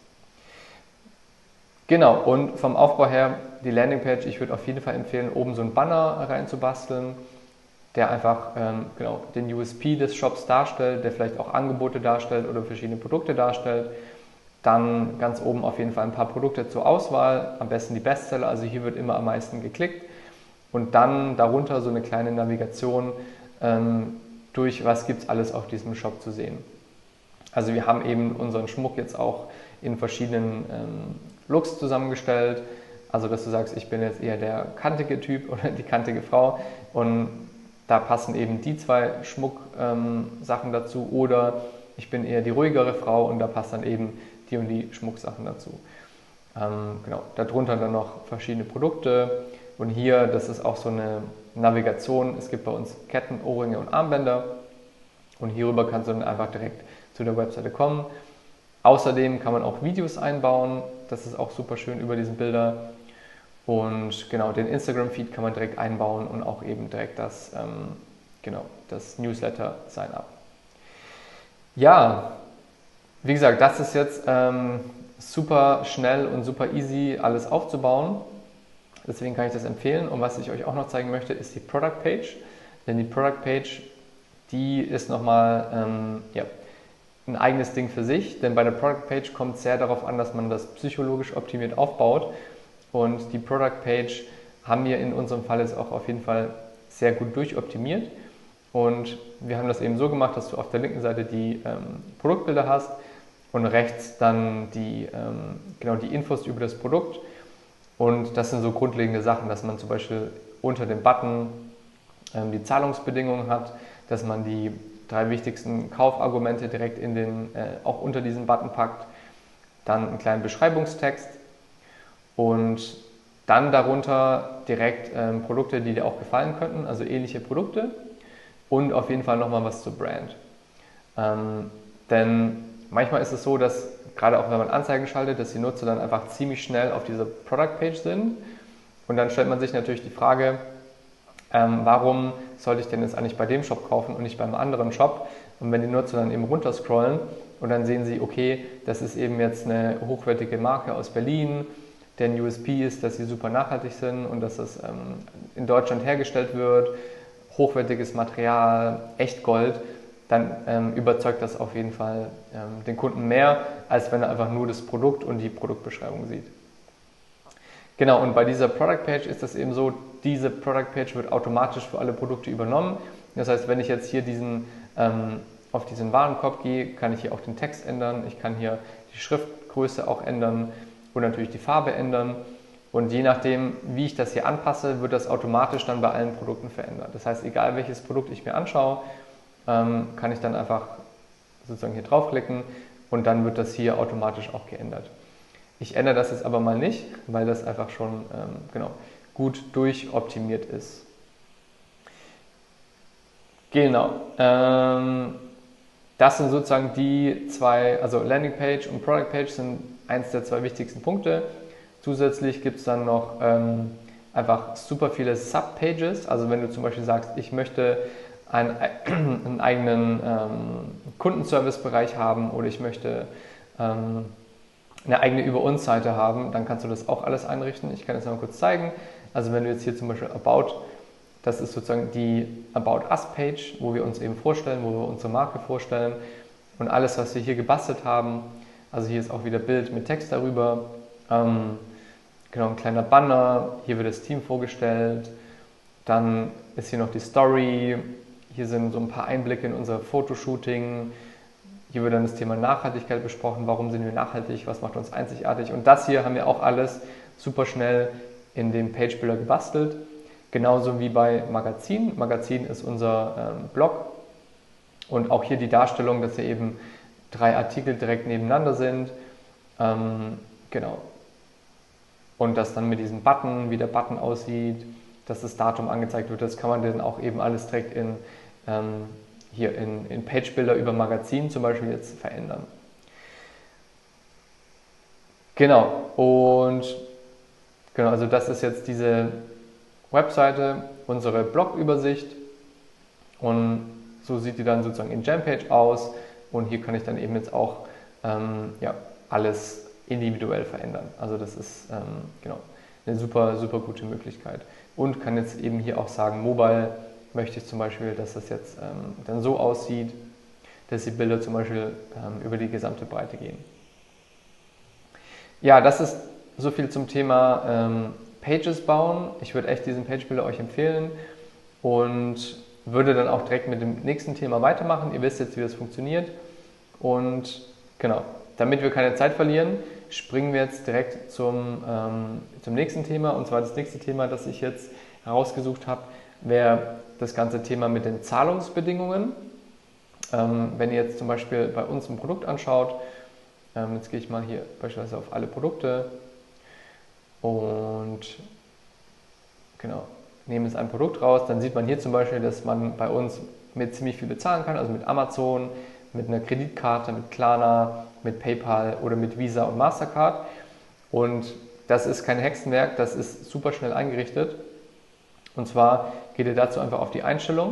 Genau, und vom Aufbau her, die Landingpage, ich würde auf jeden Fall empfehlen, oben so einen Banner reinzubasteln, der einfach den USP des Shops darstellt, der vielleicht auch Angebote darstellt oder verschiedene Produkte darstellt. Dann ganz oben auf jeden Fall ein paar Produkte zur Auswahl, am besten die Bestseller, also hier wird immer am meisten geklickt. Und dann darunter so eine kleine Navigation durch, was gibt es alles auf diesem Shop zu sehen. Also wir haben eben unseren Schmuck jetzt auch in verschiedenen Looks zusammengestellt. Also dass du sagst, ich bin jetzt eher der kantige Typ oder die kantige Frau und da passen eben die zwei Schmucksachen dazu oder ich bin eher die ruhigere Frau und da passt dann eben die und die Schmucksachen dazu. Darunter dann noch verschiedene Produkte und hier, das ist auch so eine Navigation. Es gibt bei uns Ketten, Ohrringe und Armbänder und hierüber kannst du dann einfach direkt zu der Webseite kommen. Außerdem kann man auch Videos einbauen, das ist auch super schön über diesen Bilder. Und genau, den Instagram-Feed kann man direkt einbauen und auch eben direkt das Newsletter-Sign-up. Ja, wie gesagt, das ist jetzt super schnell und super easy alles aufzubauen. Deswegen kann ich das empfehlen. Und was ich euch auch noch zeigen möchte, ist die Product Page. Denn die Product Page, die ist nochmal ein eigenes Ding für sich. Denn bei der Product Page kommt es sehr darauf an, dass man das psychologisch optimiert aufbaut. Und die Product Page haben wir in unserem Fall jetzt auch auf jeden Fall sehr gut durchoptimiert. Und wir haben das eben so gemacht, dass du auf der linken Seite die Produktbilder hast und rechts dann die Infos über das Produkt. Und das sind so grundlegende Sachen, dass man zum Beispiel unter dem Button die Zahlungsbedingungen hat, dass man die 3 wichtigsten Kaufargumente direkt auch unter diesen Button packt, dann einen kleinen Beschreibungstext und dann darunter direkt Produkte, die dir auch gefallen könnten, also ähnliche Produkte und auf jeden Fall nochmal was zur Brand. Denn manchmal ist es so, dass gerade auch wenn man Anzeigen schaltet, dass die Nutzer dann einfach ziemlich schnell auf dieser Product Page sind und dann stellt man sich natürlich die Frage, warum sollte ich denn jetzt eigentlich bei dem Shop kaufen und nicht beim anderen Shop? Und wenn die Nutzer dann eben runterscrollen und dann sehen sie, okay, das ist eben jetzt eine hochwertige Marke aus Berlin, deren USP ist, dass sie super nachhaltig sind und dass das in Deutschland hergestellt wird, hochwertiges Material, echt Gold, dann überzeugt das auf jeden Fall den Kunden mehr, als wenn er einfach nur das Produkt und die Produktbeschreibung sieht. Genau, und bei dieser Product Page ist das eben so, diese Product Page wird automatisch für alle Produkte übernommen. Das heißt, wenn ich jetzt hier auf diesen Warenkorb gehe, kann ich hier auch den Text ändern, ich kann hier die Schriftgröße auch ändern und natürlich die Farbe ändern. Und je nachdem, wie ich das hier anpasse, wird das automatisch dann bei allen Produkten verändert. Das heißt, egal welches Produkt ich mir anschaue, kann ich dann einfach sozusagen hier draufklicken und dann wird das hier automatisch auch geändert. Ich ändere das jetzt aber mal nicht, weil das einfach schon gut durchoptimiert ist. Genau. Das sind sozusagen die zwei, also Landingpage und Product Page sind eins der 2 wichtigsten Punkte. Zusätzlich gibt es dann noch einfach super viele Subpages. Also wenn du zum Beispiel sagst, ich möchte einen eigenen Kundenservice-Bereich haben oder ich möchte eine eigene Über-uns-Seite haben, dann kannst du das auch alles einrichten. Ich kann das mal kurz zeigen. Also wenn du jetzt hier zum Beispiel About, das ist sozusagen die About Us-Page, wo wir uns eben vorstellen, wo wir unsere Marke vorstellen und alles, was wir hier gebastelt haben. Also hier ist auch wieder Bild mit Text darüber. Genau, ein kleiner Banner, hier wird das Team vorgestellt. Dann ist hier noch die Story. Hier sind so ein paar Einblicke in unser Fotoshooting. Hier wird dann das Thema Nachhaltigkeit besprochen. Warum sind wir nachhaltig? Was macht uns einzigartig? Und das hier haben wir auch alles super schnell in dem Page Builder gebastelt. Genauso wie bei Magazin. Magazin ist unser Blog. Und auch hier die Darstellung, dass hier eben 3 Artikel direkt nebeneinander sind. Genau. Und das dann mit diesem Button, wie der Button aussieht, dass das Datum angezeigt wird, das kann man dann auch eben alles direkt hier in Page Builder über Magazin zum Beispiel jetzt verändern. Genau, und genau, also das ist jetzt diese Webseite, unsere Blog-Übersicht und so sieht die dann sozusagen in Jampage aus und hier kann ich dann eben jetzt auch ja, alles individuell verändern. Also das ist genau, eine super, super gute Möglichkeit. Und kann jetzt eben hier auch sagen, Mobile möchte ich zum Beispiel, dass das jetzt dann so aussieht, dass die Bilder zum Beispiel über die gesamte Breite gehen. Ja, das ist so viel zum Thema Pages bauen. Ich würde echt diesen Page Builder euch empfehlen und würde dann auch direkt mit dem nächsten Thema weitermachen. Ihr wisst jetzt, wie das funktioniert. Und genau, damit wir keine Zeit verlieren, springen wir jetzt direkt zum nächsten Thema. Und zwar das nächste Thema, das ich jetzt herausgesucht habe, wäre das ganze Thema mit den Zahlungsbedingungen. Wenn ihr jetzt zum Beispiel bei uns ein Produkt anschaut, jetzt gehe ich mal hier beispielsweise auf alle Produkte und genau, nehme jetzt ein Produkt raus, dann sieht man hier zum Beispiel, dass man bei uns mit ziemlich viel bezahlen kann, also mit Amazon, mit einer Kreditkarte, mit Klarna, mit PayPal oder mit Visa und Mastercard. Und das ist kein Hexenwerk, das ist super schnell eingerichtet. Und zwar geht ihr dazu einfach auf die Einstellung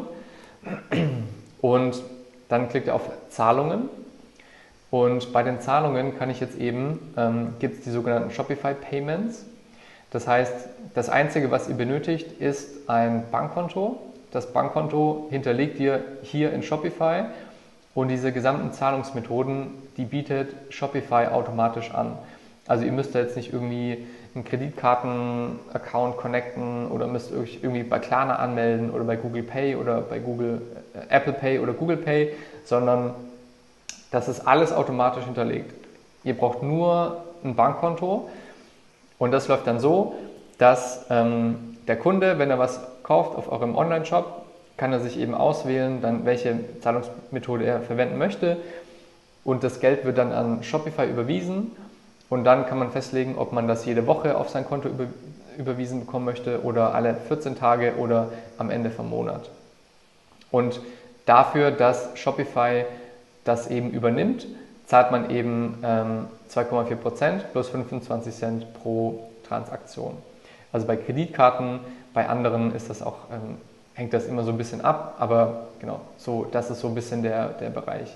und dann klickt ihr auf Zahlungen. Und bei den Zahlungen kann ich jetzt eben, gibt es die sogenannten Shopify Payments. Das heißt, das Einzige, was ihr benötigt, ist ein Bankkonto. Das Bankkonto hinterlegt ihr hier in Shopify und diese gesamten Zahlungsmethoden, die bietet Shopify automatisch an. Also ihr müsst da jetzt nicht irgendwie einen Kreditkarten-Account connecten oder müsst euch irgendwie bei Klarna anmelden oder bei Google Pay oder bei Apple Pay oder Google Pay, sondern das ist alles automatisch hinterlegt. Ihr braucht nur ein Bankkonto und das läuft dann so, dass der Kunde, wenn er was kauft auf eurem Online-Shop, kann er sich eben auswählen, dann welche Zahlungsmethode er verwenden möchte und das Geld wird dann an Shopify überwiesen und dann kann man festlegen, ob man das jede Woche auf sein Konto überwiesen bekommen möchte oder alle 14 Tage oder am Ende vom Monat. Und dafür, dass Shopify das eben übernimmt, zahlt man eben 2,4% plus 25 Cent pro Transaktion. Also bei Kreditkarten, bei anderen ist das auch, hängt das immer so ein bisschen ab, aber genau, so, das ist so ein bisschen der Bereich.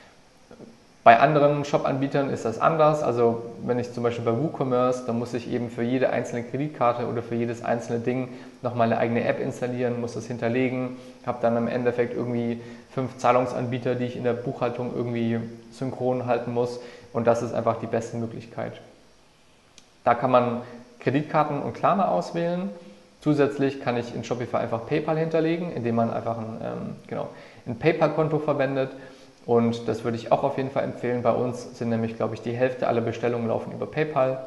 Bei anderen Shop-Anbietern ist das anders, also wenn ich zum Beispiel bei WooCommerce, dann muss ich eben für jede einzelne Kreditkarte oder für jedes einzelne Ding nochmal eine eigene App installieren, muss das hinterlegen, habe dann im Endeffekt irgendwie 5 Zahlungsanbieter, die ich in der Buchhaltung irgendwie synchron halten muss und das ist einfach die beste Möglichkeit. Da kann man Kreditkarten und Klarna auswählen. Zusätzlich kann ich in Shopify einfach PayPal hinterlegen, indem man einfach ein PayPal-Konto verwendet. Und das würde ich auch auf jeden Fall empfehlen. Bei uns sind nämlich, glaube ich, die Hälfte aller Bestellungen laufen über PayPal.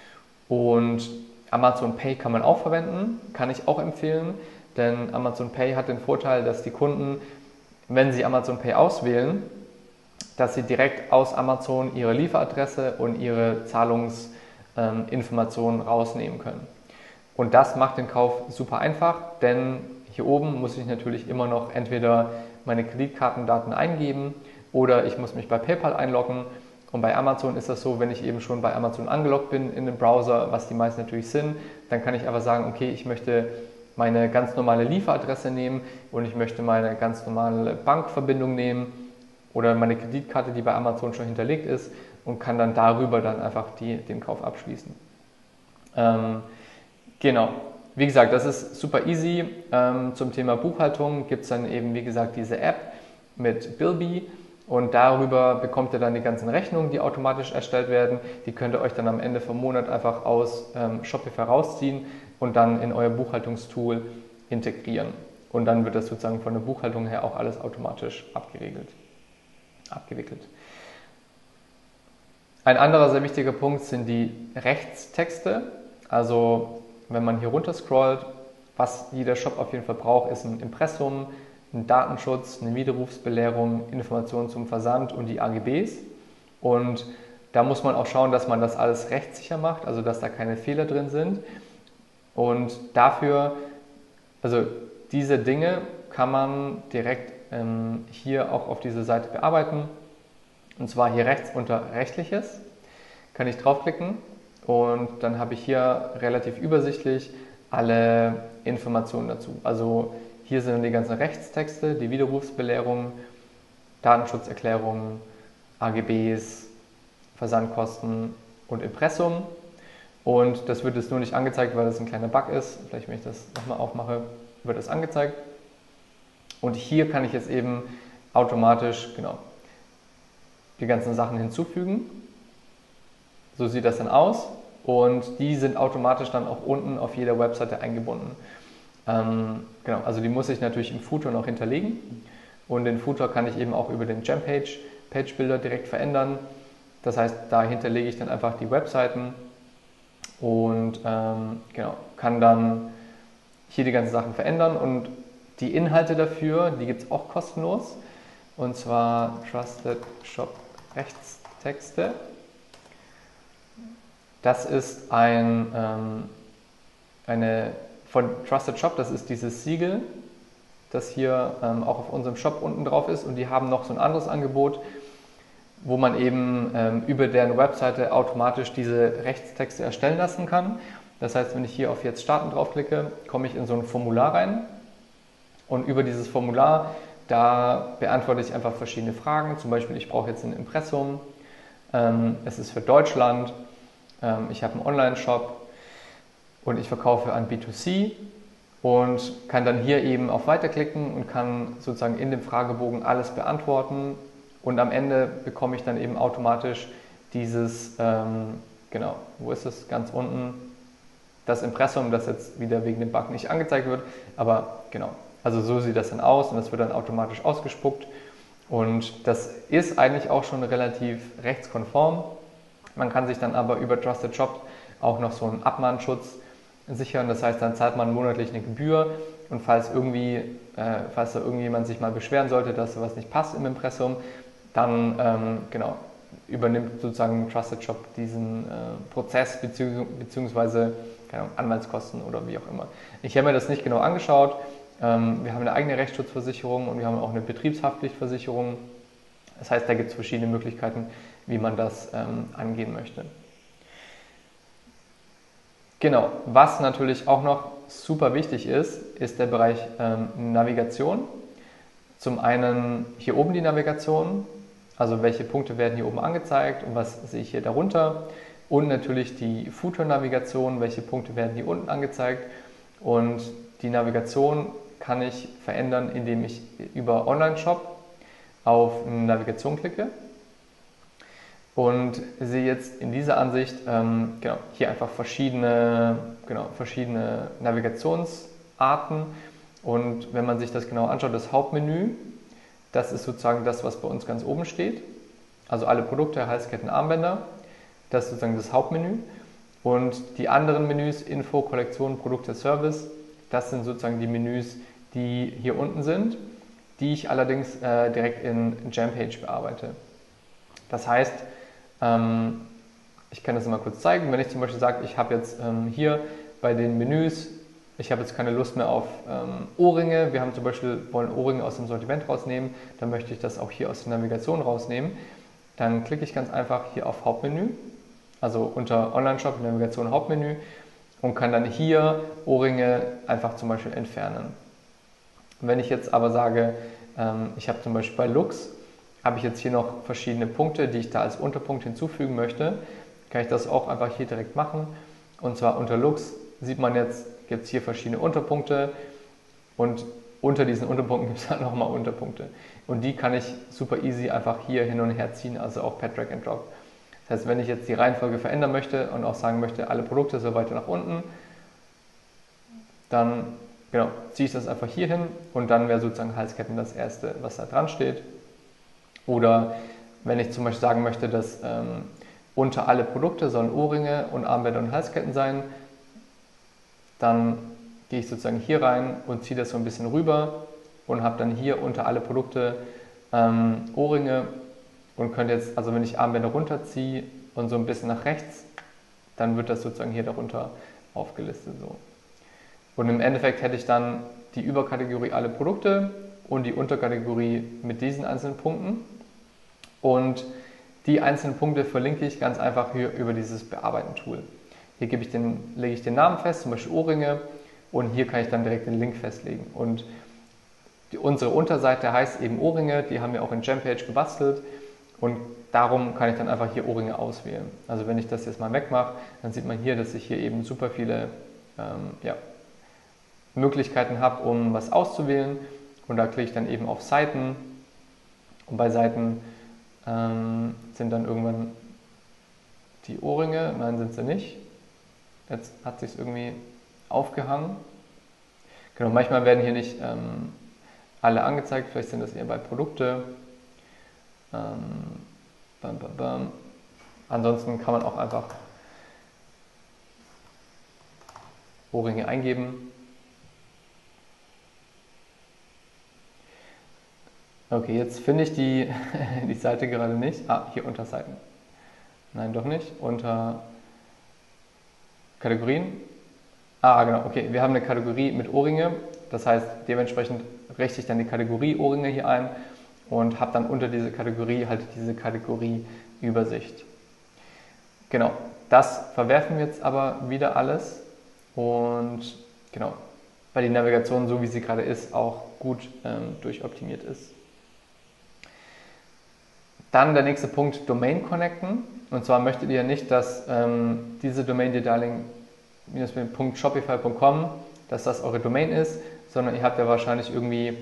Und Amazon Pay kann man auch verwenden, kann ich auch empfehlen. Denn Amazon Pay hat den Vorteil, dass die Kunden, wenn sie Amazon Pay auswählen, dass sie direkt aus Amazon ihre Lieferadresse und ihre Zahlungsinformationen rausnehmen können. Und das macht den Kauf super einfach, denn hier oben muss ich natürlich immer noch entweder meine Kreditkartendaten eingeben oder ich muss mich bei PayPal einloggen Und bei Amazon ist das so, wenn ich eben schon bei Amazon angeloggt bin in den Browser, was die meisten natürlich sind, dann kann ich einfach sagen, okay, ich möchte meine ganz normale Lieferadresse nehmen und ich möchte meine ganz normale Bankverbindung nehmen oder meine Kreditkarte, die bei Amazon schon hinterlegt ist, und kann dann darüber dann einfach den Kauf abschließen. Genau. Wie gesagt, das ist super easy. Zum Thema Buchhaltung gibt es dann eben, wie gesagt, diese App mit Bilby und darüber bekommt ihr dann die ganzen Rechnungen, die automatisch erstellt werden. Die könnt ihr euch dann am Ende vom Monat einfach aus Shopify rausziehen und dann in euer Buchhaltungstool integrieren. Und dann wird das sozusagen von der Buchhaltung her auch alles automatisch abgewickelt. Ein anderer sehr wichtiger Punkt sind die Rechtstexte. Also wenn man hier runter scrollt, was jeder Shop auf jeden Fall braucht, ist ein Impressum, ein Datenschutz, eine Widerrufsbelehrung, Informationen zum Versand und die AGBs. Und da muss man auch schauen, dass man das alles rechtssicher macht, also dass da keine Fehler drin sind. Und dafür, also diese Dinge kann man direkt hier auch auf dieser Seite bearbeiten. Und zwar hier rechts unter Rechtliches kann ich draufklicken. Und dann habe ich hier relativ übersichtlich alle Informationen dazu. Also hier sind die ganzen Rechtstexte, die Widerrufsbelehrung, Datenschutzerklärung, AGBs, Versandkosten und Impressum. Und das wird jetzt nur nicht angezeigt, weil das ein kleiner Bug ist. Vielleicht, wenn ich das nochmal aufmache, wird das angezeigt. Und hier kann ich jetzt eben automatisch die ganzen Sachen hinzufügen. So sieht das dann aus und die sind automatisch dann auch unten auf jeder Webseite eingebunden. Also die muss ich natürlich im Footer noch hinterlegen und den Footer kann ich eben auch über den Page-Builder direkt verändern. Das heißt, da hinterlege ich dann einfach die Webseiten und kann dann hier die ganzen Sachen verändern und die Inhalte dafür, die gibt es auch kostenlos und zwar Trusted Shop Rechtstexte. Das ist eine von Trusted Shop, das ist dieses Siegel, das hier auch auf unserem Shop unten drauf ist und die haben noch so ein anderes Angebot, wo man eben über deren Webseite automatisch diese Rechtstexte erstellen lassen kann. Das heißt, wenn ich hier auf Jetzt starten draufklicke, komme ich in so ein Formular rein und über dieses Formular, da beantworte ich einfach verschiedene Fragen, zum Beispiel ich brauche jetzt ein Impressum, es ist für Deutschland, ich habe einen Online-Shop und ich verkaufe an B2C und kann dann hier eben auf Weiterklicken und kann sozusagen in dem Fragebogen alles beantworten und am Ende bekomme ich dann eben automatisch dieses, wo ist es, ganz unten, das Impressum, das jetzt wieder wegen dem Bug nicht angezeigt wird, aber also so sieht das dann aus und das wird dann automatisch ausgespuckt und das ist eigentlich auch schon relativ rechtskonform. Man kann sich dann aber über Trusted Shop auch noch so einen Abmahnschutz sichern. Das heißt, dann zahlt man monatlich eine Gebühr und falls da irgendjemand sich mal beschweren sollte, dass was nicht passt im Impressum, dann übernimmt sozusagen Trusted Shop diesen Prozess beziehungsweise Anwaltskosten oder wie auch immer. Ich habe mir das nicht genau angeschaut. Wir haben eine eigene Rechtsschutzversicherung und wir haben auch eine Betriebshaftpflichtversicherung. Das heißt, da gibt es verschiedene Möglichkeiten, wie man das angehen möchte. Genau, was natürlich auch noch super wichtig ist, ist der Bereich Navigation. Zum einen hier oben die Navigation, also welche Punkte werden hier oben angezeigt und was sehe ich hier darunter. Und natürlich die Footer-Navigation, welche Punkte werden hier unten angezeigt. Und die Navigation kann ich verändern, indem ich über Online-Shop auf Navigation klicke und sehe jetzt in dieser Ansicht hier einfach verschiedene Navigationsarten und wenn man sich das genau anschaut, das Hauptmenü, das ist sozusagen das, was bei uns ganz oben steht, also alle Produkte, Halsketten, Armbänder, das ist sozusagen das Hauptmenü und die anderen Menüs, Info, Kollektion, Produkte, Service, das sind sozusagen die Menüs, die hier unten sind, die ich allerdings direkt in Jampage bearbeite. Das heißt, ich kann das mal kurz zeigen, wenn ich zum Beispiel sage, ich habe jetzt hier bei den Menüs, ich habe jetzt keine Lust mehr auf Ohrringe, wir haben zum Beispiel, wollen Ohrringe aus dem Sortiment rausnehmen, dann möchte ich das auch hier aus der Navigation rausnehmen, Dann klicke ich ganz einfach hier auf Hauptmenü, also unter Online-Shop, Navigation, Hauptmenü und kann dann hier Ohrringe einfach zum Beispiel entfernen. Wenn ich jetzt aber sage, ich habe zum Beispiel bei Lux, habe ich jetzt hier noch verschiedene Punkte, die ich da als Unterpunkt hinzufügen möchte, kann ich das auch einfach hier direkt machen. Und zwar unter Lux sieht man jetzt, gibt es hier verschiedene Unterpunkte und unter diesen Unterpunkten gibt es dann nochmal Unterpunkte. Und die kann ich super easy einfach hier hin und her ziehen, also auch per Drag and Drop. Das heißt, wenn ich jetzt die Reihenfolge verändern möchte und auch sagen möchte, alle Produkte so weiter nach unten, dann genau, ziehe ich das einfach hier hin und dann wäre sozusagen Halsketten das erste, was da dran steht. Oder wenn ich zum Beispiel sagen möchte, dass unter alle Produkte sollen Ohrringe und Armbänder und Halsketten sein, dann gehe ich sozusagen hier rein und ziehe das so ein bisschen rüber und habe dann hier unter alle Produkte Ohrringe und könnte jetzt, also wenn ich Armbänder runterziehe und so ein bisschen nach rechts, dann wird das sozusagen hier darunter aufgelistet. So. Und im Endeffekt hätte ich dann die Überkategorie alle Produkte und die Unterkategorie mit diesen einzelnen Punkten. Und die einzelnen Punkte verlinke ich ganz einfach hier über dieses Bearbeiten-Tool. Hier lege ich den Namen fest, zum Beispiel Ohrringe, und hier kann ich dann direkt den Link festlegen. Und unsere Unterseite heißt eben Ohrringe, die haben wir auch in Gempage gebastelt und darum kann ich dann einfach hier Ohrringe auswählen. Also wenn ich das jetzt mal wegmache, dann sieht man hier, dass ich hier eben super viele Möglichkeiten habe, um was auszuwählen, und da klicke ich dann eben auf Seiten und bei Seiten sind dann irgendwann die Ohrringe, nein, sind sie nicht. Jetzt hat sich irgendwie aufgehangen. Genau, manchmal werden hier nicht alle angezeigt, vielleicht sind das eher bei Produkte. Ansonsten kann man auch einfach Ohrringe eingeben. Okay, jetzt finde ich die Seite gerade nicht. Ah, hier unter Seiten. Nein, doch nicht. Unter Kategorien. Ah, genau, okay. Wir haben eine Kategorie mit Ohrringe. Das heißt, dementsprechend richte ich dann die Kategorie Ohrringe hier ein und habe dann unter diese Kategorie halt diese Kategorieübersicht. Genau, das verwerfen wir jetzt aber wieder alles. Und genau, weil die Navigation, so wie sie gerade ist, auch gut durchoptimiert ist. Dann der nächste Punkt, Domain connecten. Und zwar möchtet ihr nicht, dass diese Domain detailing-shopify.com, dass das eure Domain ist, sondern ihr habt ja wahrscheinlich irgendwie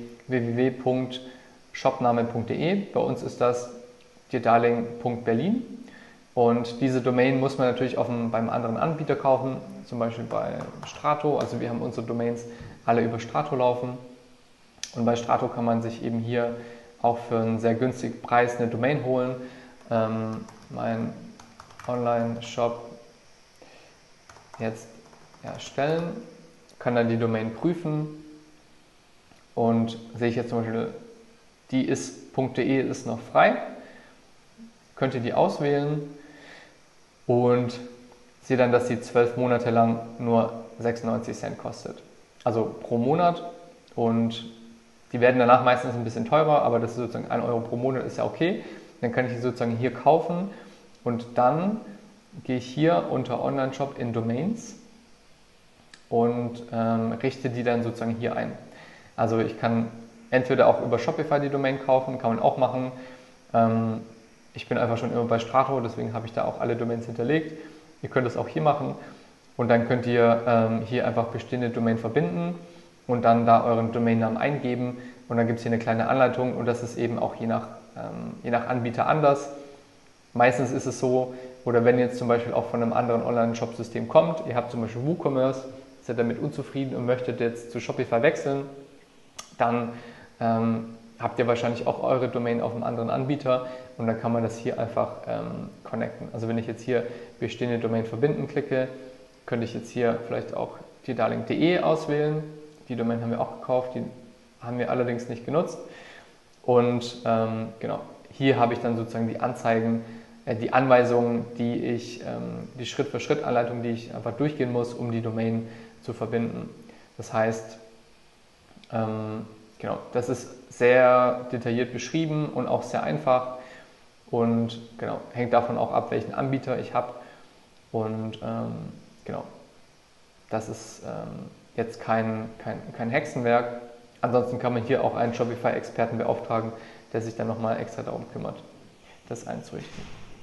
www.shopname.de. Bei uns ist das detailing.berlin. Und diese Domain muss man natürlich beim anderen Anbieter kaufen, zum Beispiel bei Strato. Also wir haben unsere Domains alle über Strato laufen. Und bei Strato kann man sich eben hier auch für einen sehr günstigen Preis eine Domain holen. Mein Online-Shop jetzt erstellen, kann dann die Domain prüfen und sehe ich jetzt zum Beispiel, die ist.de ist noch frei, könnt ihr die auswählen und sehe dann, dass die 12 Monate lang nur 96 Cent kostet. Also pro Monat, und die werden danach meistens ein bisschen teurer, aber das ist sozusagen 1 Euro pro Monat, ist ja okay. Dann kann ich die sozusagen hier kaufen und dann gehe ich hier unter Online-Shop in Domains und richte die dann sozusagen hier ein. Also ich kann entweder auch über Shopify die Domain kaufen, kann man auch machen. Ich bin einfach schon immer bei Strato, deswegen habe ich da auch alle Domains hinterlegt. Ihr könnt das auch hier machen und dann könnt ihr hier einfach bestehende Domain verbinden und dann da euren Domainnamen eingeben und dann gibt es hier eine kleine Anleitung und das ist eben auch je nach Anbieter anders. Meistens ist es so, oder wenn ihr jetzt zum Beispiel auch von einem anderen Online-Shop-System kommt, ihr habt zum Beispiel WooCommerce, seid damit unzufrieden und möchtet jetzt zu Shopify wechseln, dann habt ihr wahrscheinlich auch eure Domain auf einem anderen Anbieter und dann kann man das hier einfach connecten. Also wenn ich jetzt hier bestehende Domain verbinden klicke, könnte ich jetzt hier vielleicht auch detailing.de auswählen. Die Domain haben wir auch gekauft, die haben wir allerdings nicht genutzt. Und genau, hier habe ich dann sozusagen die Anzeigen, die Anweisungen, die Schritt-für-Schritt-Anleitung, die ich einfach durchgehen muss, um die Domain zu verbinden. Das heißt, genau, das ist sehr detailliert beschrieben und auch sehr einfach. und genau, hängt davon auch ab, welchen Anbieter ich habe. Und genau, das ist jetzt kein Hexenwerk. Ansonsten kann man hier auch einen Shopify-Experten beauftragen, der sich dann nochmal extra darum kümmert, das einzurichten.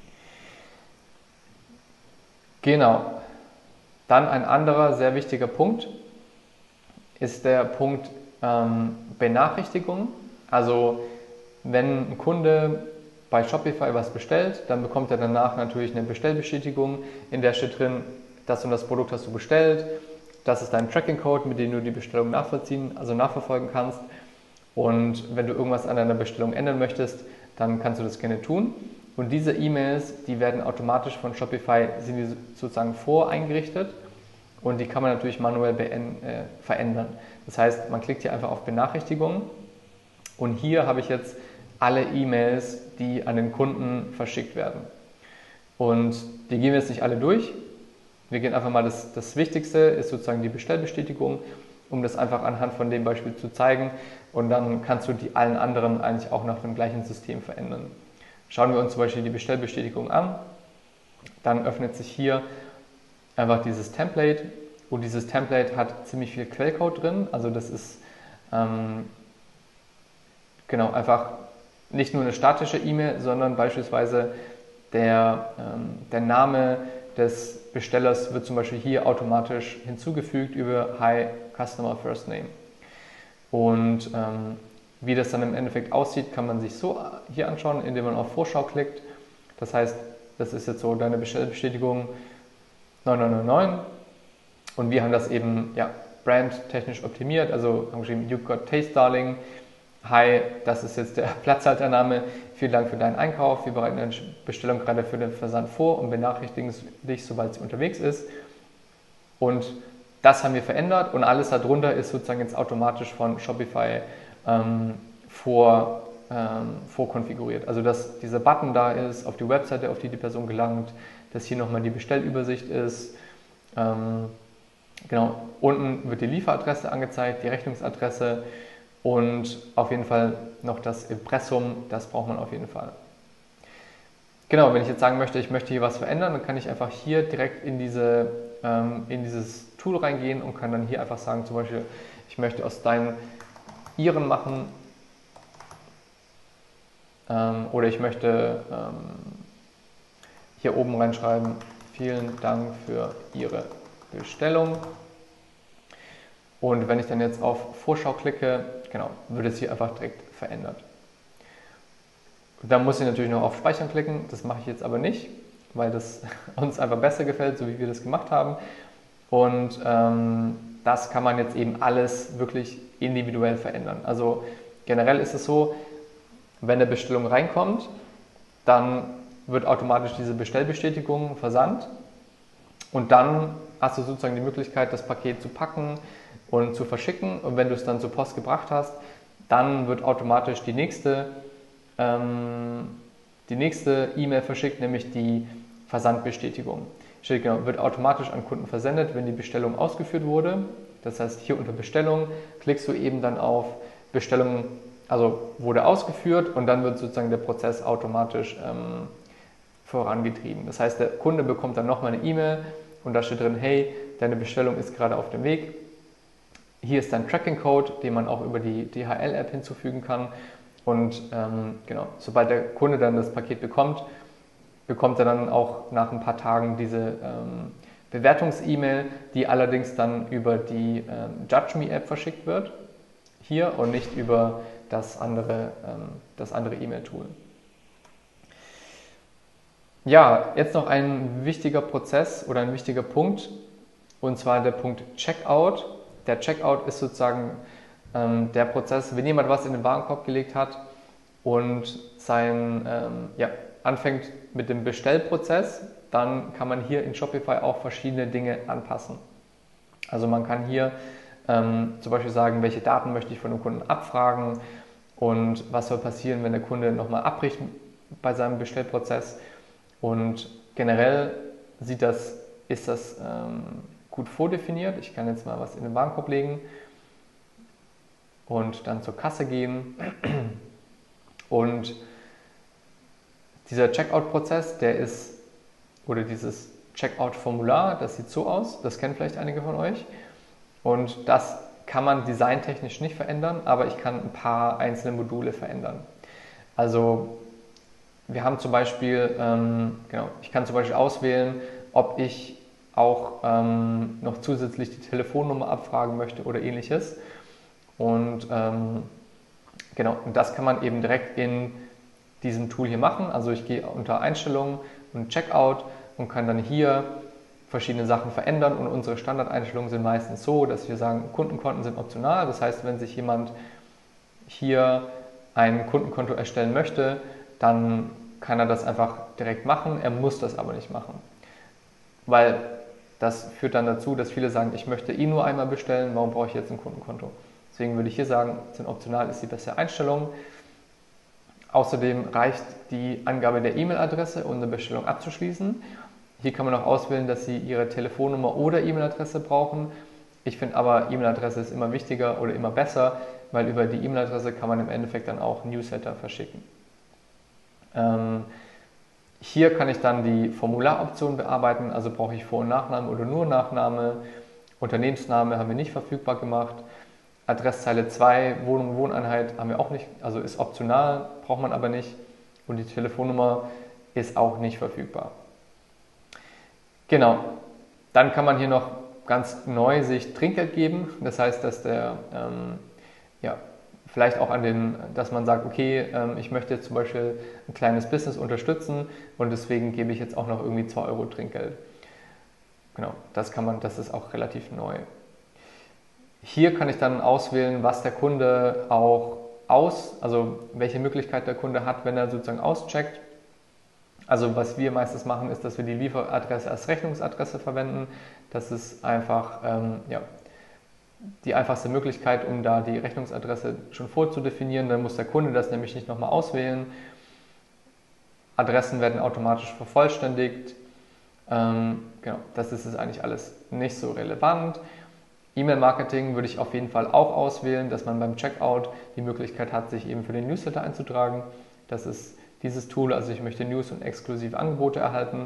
Genau. Dann ein anderer sehr wichtiger Punkt ist der Punkt Benachrichtigung. Also wenn ein Kunde bei Shopify was bestellt, dann bekommt er danach natürlich eine Bestellbestätigung, in der steht drin, das und das Produkt hast du bestellt, das ist dein Tracking-Code, mit dem du die Bestellung nachverfolgen kannst. Und wenn du irgendwas an deiner Bestellung ändern möchtest, dann kannst du das gerne tun. Und diese E-Mails, die werden automatisch von Shopify, sind die sozusagen voreingerichtet und die kann man natürlich manuell verändern. Das heißt, man klickt hier einfach auf Benachrichtigungen und hier habe ich jetzt alle E-Mails, die an den Kunden verschickt werden. Und die gehen wir jetzt nicht alle durch. Wir gehen einfach mal, das Wichtigste ist sozusagen die Bestellbestätigung, um das einfach anhand von dem Beispiel zu zeigen. Und dann kannst du die allen anderen eigentlich auch nach dem gleichen System verändern. Schauen wir uns zum Beispiel die Bestellbestätigung an, dann öffnet sich hier einfach dieses Template und dieses Template hat ziemlich viel Quellcode drin, also das ist genau einfach nicht nur eine statische E-Mail, sondern beispielsweise der Name des Bestellers wird zum Beispiel hier automatisch hinzugefügt über Hi Customer First Name. Und wie das dann im Endeffekt aussieht, kann man sich so hier anschauen, indem man auf Vorschau klickt. Das heißt, das ist jetzt so deine Bestellbestätigung 9999 und wir haben das eben brandtechnisch optimiert, also haben geschrieben, You've got taste, darling. Hi, das ist jetzt der Platzhaltername. Vielen Dank für deinen Einkauf. Wir bereiten deine Bestellung gerade für den Versand vor und benachrichtigen dich, sobald sie unterwegs ist. Und das haben wir verändert und alles darunter ist sozusagen jetzt automatisch von Shopify vorkonfiguriert. Also dass dieser Button da ist, auf die Webseite, auf die die Person gelangt, dass hier nochmal die Bestellübersicht ist. Genau, unten wird die Lieferadresse angezeigt, die Rechnungsadresse und auf jeden Fall noch das Impressum, das braucht man auf jeden Fall. Genau, wenn ich jetzt sagen möchte, ich möchte hier was verändern, dann kann ich einfach hier direkt in dieses Tool reingehen und kann dann hier einfach sagen, zum Beispiel, ich möchte aus deinen Iren machen oder ich möchte hier oben reinschreiben, vielen Dank für Ihre Bestellung. Und wenn ich dann jetzt auf Vorschau klicke, genau, wird es hier einfach direkt verändert. Dann muss ich natürlich noch auf Speichern klicken, das mache ich jetzt aber nicht, weil das uns einfach besser gefällt, so wie wir das gemacht haben. Und das kann man jetzt eben alles wirklich individuell verändern. Also generell ist es so, wenn eine Bestellung reinkommt, dann wird automatisch diese Bestellbestätigung versandt und dann hast du sozusagen die Möglichkeit, das Paket zu packen und zu verschicken und wenn du es dann zur Post gebracht hast, dann wird automatisch die nächste E-Mail verschickt, nämlich die Versandbestätigung. Genau, wird automatisch an Kunden versendet, wenn die Bestellung ausgeführt wurde. Das heißt, hier unter Bestellung klickst du eben dann auf Bestellung, also wurde ausgeführt und dann wird sozusagen der Prozess automatisch vorangetrieben. Das heißt, der Kunde bekommt dann nochmal eine E-Mail und da steht drin, hey, deine Bestellung ist gerade auf dem Weg. Hier ist dein Tracking-Code, den man auch über die DHL-App hinzufügen kann. Und genau, sobald der Kunde dann das Paket bekommt, bekommt er dann auch nach ein paar Tagen diese Bewertungs-E-Mail, die allerdings dann über die Judge Me App verschickt wird, hier und nicht über das andere E-Mail-Tool. Ja, jetzt noch ein wichtiger Prozess oder ein wichtiger Punkt, und zwar der Punkt Checkout. Der Checkout ist sozusagen der Prozess, wenn jemand was in den Warenkorb gelegt hat und anfängt mit dem Bestellprozess, dann kann man hier in Shopify auch verschiedene Dinge anpassen. Also man kann hier zum Beispiel sagen, welche Daten möchte ich von dem Kunden abfragen und was soll passieren, wenn der Kunde nochmal abbricht bei seinem Bestellprozess. Und generell ist das gut vordefiniert. Ich kann jetzt mal was in den Warenkorb legen und dann zur Kasse gehen und Dieser Checkout-Prozess, der ist, oder dieses Checkout-Formular, das sieht so aus, das kennen vielleicht einige von euch. Und das kann man designtechnisch nicht verändern, aber ich kann ein paar einzelne Module verändern. Also wir haben zum Beispiel, ich kann zum Beispiel auswählen, ob ich auch noch zusätzlich die Telefonnummer abfragen möchte oder ähnliches. Und und das kann man eben direkt in diesem Tool hier machen. Also ich gehe unter Einstellungen und Checkout und kann dann hier verschiedene Sachen verändern, und unsere Standardeinstellungen sind meistens so, dass wir sagen, Kundenkonten sind optional. Das heißt, wenn sich jemand hier ein Kundenkonto erstellen möchte, dann kann er das einfach direkt machen. Er muss das aber nicht machen, weil das führt dann dazu, dass viele sagen, ich möchte eh nur einmal bestellen, warum brauche ich jetzt ein Kundenkonto? Deswegen würde ich hier sagen, sind optional, ist die beste Einstellung. Außerdem reicht die Angabe der E-Mail-Adresse, um eine Bestellung abzuschließen. Hier kann man auch auswählen, dass Sie Ihre Telefonnummer oder E-Mail-Adresse brauchen. Ich finde aber, E-Mail-Adresse ist immer wichtiger oder immer besser, weil über die E-Mail-Adresse kann man im Endeffekt dann auch Newsletter verschicken. Hier kann ich dann die Formularoption bearbeiten, also brauche ich Vor- und Nachname oder nur Nachname. Unternehmensname haben wir nicht verfügbar gemacht. Adresszeile 2, Wohnung, Wohneinheit haben wir auch nicht, also ist optional, braucht man aber nicht. Und die Telefonnummer ist auch nicht verfügbar. Genau, dann kann man hier noch ganz neu sich Trinkgeld geben. Das heißt, dass der, vielleicht auch dass man sagt, okay, ich möchte jetzt zum Beispiel ein kleines Business unterstützen und deswegen gebe ich jetzt auch noch irgendwie 2 Euro Trinkgeld. Genau, das ist auch relativ neu. Hier kann ich dann auswählen, was der Kunde also welche Möglichkeit der Kunde hat, wenn er sozusagen auscheckt. Also was wir meistens machen, ist, dass wir die Lieferadresse als Rechnungsadresse verwenden. Das ist einfach die einfachste Möglichkeit, um da die Rechnungsadresse schon vorzudefinieren. Dann muss der Kunde das nämlich nicht nochmal auswählen. Adressen werden automatisch vervollständigt. Das ist eigentlich alles nicht so relevant. E-Mail-Marketing würde ich auf jeden Fall auch auswählen, dass man beim Checkout die Möglichkeit hat, sich eben für den Newsletter einzutragen. Das ist dieses Tool, also ich möchte News und exklusive Angebote erhalten.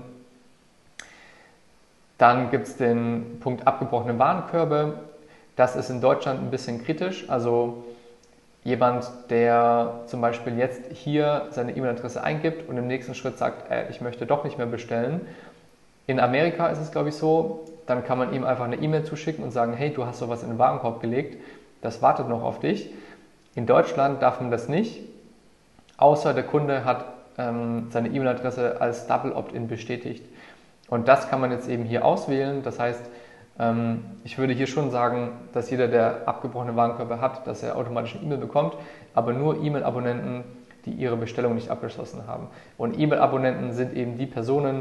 Dann gibt es den Punkt abgebrochene Warenkörbe. Das ist in Deutschland ein bisschen kritisch. Also jemand, der zum Beispiel jetzt hier seine E-Mail-Adresse eingibt und im nächsten Schritt sagt, ich möchte doch nicht mehr bestellen. In Amerika ist es, glaube ich, so, dann kann man ihm einfach eine E-Mail zuschicken und sagen, hey, du hast sowas in den Warenkorb gelegt, das wartet noch auf dich. In Deutschland darf man das nicht, außer der Kunde hat seine E-Mail-Adresse als Double Opt-in bestätigt. Und das kann man jetzt eben hier auswählen. Das heißt, ich würde hier schon sagen, dass jeder, der abgebrochene Warenkörbe hat, dass er automatisch eine E-Mail bekommt, aber nur E-Mail-Abonnenten, die ihre Bestellung nicht abgeschlossen haben. Und E-Mail-Abonnenten sind eben die Personen,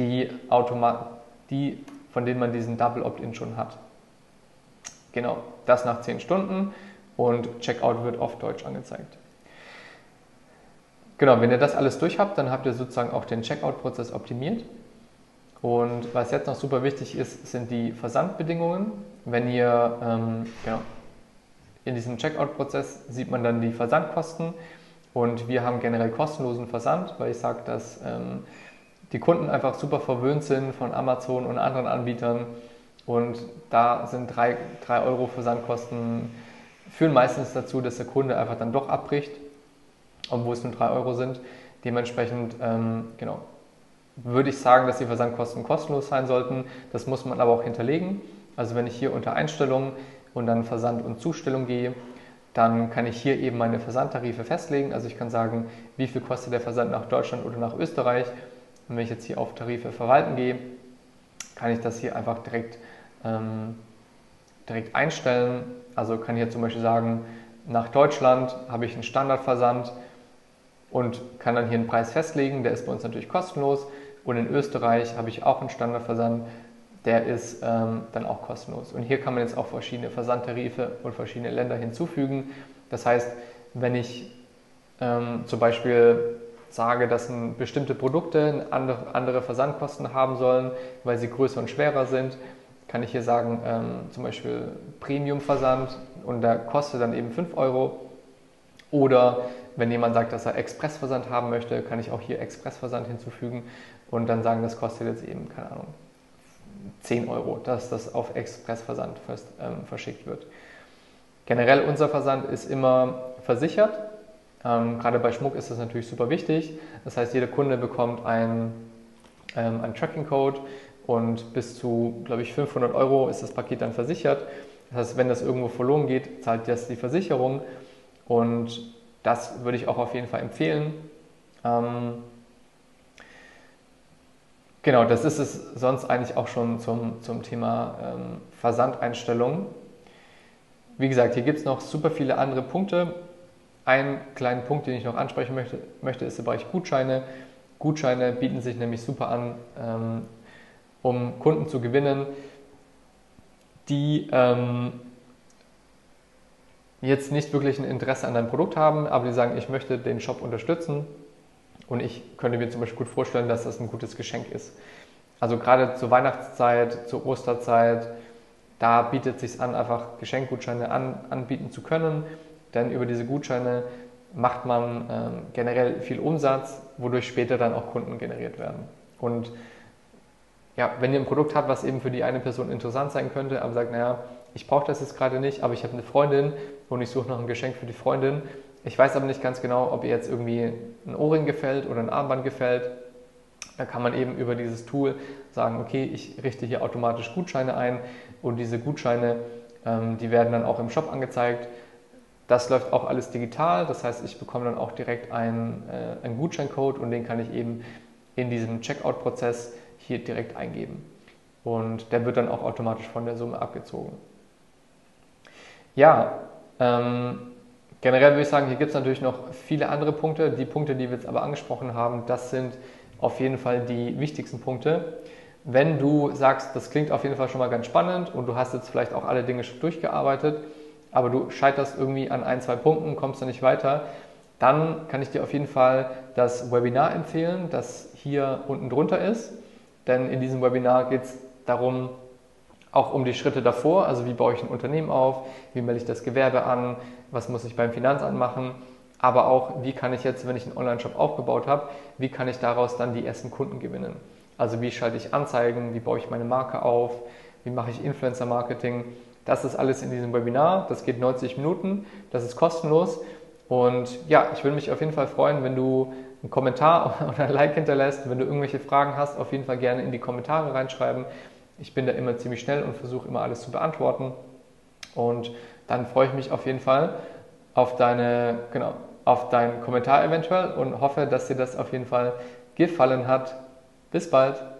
von denen man diesen Double Opt-in schon hat. Genau, das nach 10 Stunden und Checkout wird auf Deutsch angezeigt. Genau, wenn ihr das alles durch habt, dann habt ihr sozusagen auch den Checkout-Prozess optimiert. Und was jetzt noch super wichtig ist, sind die Versandbedingungen. Wenn ihr, in diesem Checkout-Prozess sieht man dann die Versandkosten und wir haben generell kostenlosen Versand, weil ich sage, dass die Kunden einfach super verwöhnt sind von Amazon und anderen Anbietern und da sind 3 Euro Versandkosten führen meistens dazu, dass der Kunde einfach dann doch abbricht, obwohl es nur 3 Euro sind. Dementsprechend würde ich sagen, dass die Versandkosten kostenlos sein sollten. Das muss man aber auch hinterlegen. Also wenn ich hier unter Einstellungen und dann Versand und Zustellung gehe, dann kann ich hier eben meine Versandtarife festlegen. Also ich kann sagen, wie viel kostet der Versand nach Deutschland oder nach Österreich. Und wenn ich jetzt hier auf Tarife verwalten gehe, kann ich das hier einfach direkt einstellen. Also kann hier zum Beispiel sagen, nach Deutschland habe ich einen Standardversand und kann dann hier einen Preis festlegen. Der ist bei uns natürlich kostenlos. Und in Österreich habe ich auch einen Standardversand, der ist dann auch kostenlos. Und hier kann man jetzt auch verschiedene Versandtarife und verschiedene Länder hinzufügen. Das heißt, wenn ich zum Beispiel sage, dass bestimmte Produkte andere Versandkosten haben sollen, weil sie größer und schwerer sind, kann ich hier sagen, zum Beispiel Premium-Versand und der kostet dann eben 5 Euro. Oder wenn jemand sagt, dass er Expressversand haben möchte, kann ich auch hier Expressversand hinzufügen und dann sagen, das kostet jetzt eben, keine Ahnung, 10 Euro, dass das auf Expressversand verschickt wird. Generell unser Versand ist immer versichert. Gerade bei Schmuck ist das natürlich super wichtig. Das heißt, jeder Kunde bekommt einen Tracking-Code und bis zu, glaube ich, 500 Euro ist das Paket dann versichert. Das heißt, wenn das irgendwo verloren geht, zahlt das die Versicherung und das würde ich auch auf jeden Fall empfehlen. Genau, das ist es sonst eigentlich auch schon zum Thema Versandeinstellungen. Wie gesagt, hier gibt es noch super viele andere Punkte. Einen kleinen Punkt, den ich noch ansprechen möchte, ist der Bereich Gutscheine. Gutscheine bieten sich nämlich super an, um Kunden zu gewinnen, die jetzt nicht wirklich ein Interesse an deinem Produkt haben, aber die sagen, ich möchte den Shop unterstützen und ich könnte mir zum Beispiel gut vorstellen, dass das ein gutes Geschenk ist. Also gerade zur Weihnachtszeit, zur Osterzeit, da bietet es sich an, einfach Geschenkgutscheine anbieten zu können, denn über diese Gutscheine macht man generell viel Umsatz, wodurch später dann auch Kunden generiert werden. Und ja, wenn ihr ein Produkt habt, was eben für die eine Person interessant sein könnte, aber sagt, naja, ich brauche das jetzt gerade nicht, aber ich habe eine Freundin und ich suche noch ein Geschenk für die Freundin. Ich weiß aber nicht ganz genau, ob ihr jetzt irgendwie ein Ohrring gefällt oder ein Armband gefällt. Da kann man eben über dieses Tool sagen, okay, ich richte hier automatisch Gutscheine ein und diese Gutscheine, die werden dann auch im Shop angezeigt. Das läuft auch alles digital, das heißt, ich bekomme dann auch direkt einen Gutscheincode und den kann ich eben in diesem Checkout-Prozess hier direkt eingeben. Und der wird dann auch automatisch von der Summe abgezogen. Ja, generell würde ich sagen, hier gibt es natürlich noch viele andere Punkte. Die Punkte, die wir jetzt aber angesprochen haben, das sind auf jeden Fall die wichtigsten Punkte. Wenn du sagst, das klingt auf jeden Fall schon mal ganz spannend und du hast jetzt vielleicht auch alle Dinge schon durchgearbeitet, aber du scheiterst irgendwie an ein, zwei Punkten, kommst da nicht weiter, dann kann ich dir auf jeden Fall das Webinar empfehlen, das hier unten drunter ist. Denn in diesem Webinar geht es darum, auch um die Schritte davor, also wie baue ich ein Unternehmen auf, wie melde ich das Gewerbe an, was muss ich beim Finanzamt machen, aber auch, wie kann ich jetzt, wenn ich einen Online-Shop aufgebaut habe, wie kann ich daraus dann die ersten Kunden gewinnen. Also wie schalte ich Anzeigen, wie baue ich meine Marke auf, wie mache ich Influencer-Marketing. Das ist alles in diesem Webinar, das geht 90 Minuten, das ist kostenlos und ja, ich würde mich auf jeden Fall freuen, wenn du einen Kommentar oder ein Like hinterlässt. Wenn du irgendwelche Fragen hast, auf jeden Fall gerne in die Kommentare reinschreiben. Ich bin da immer ziemlich schnell und versuche immer alles zu beantworten. Und dann freue ich mich auf jeden Fall auf deinen Kommentar eventuell und hoffe, dass dir das auf jeden Fall gefallen hat. Bis bald!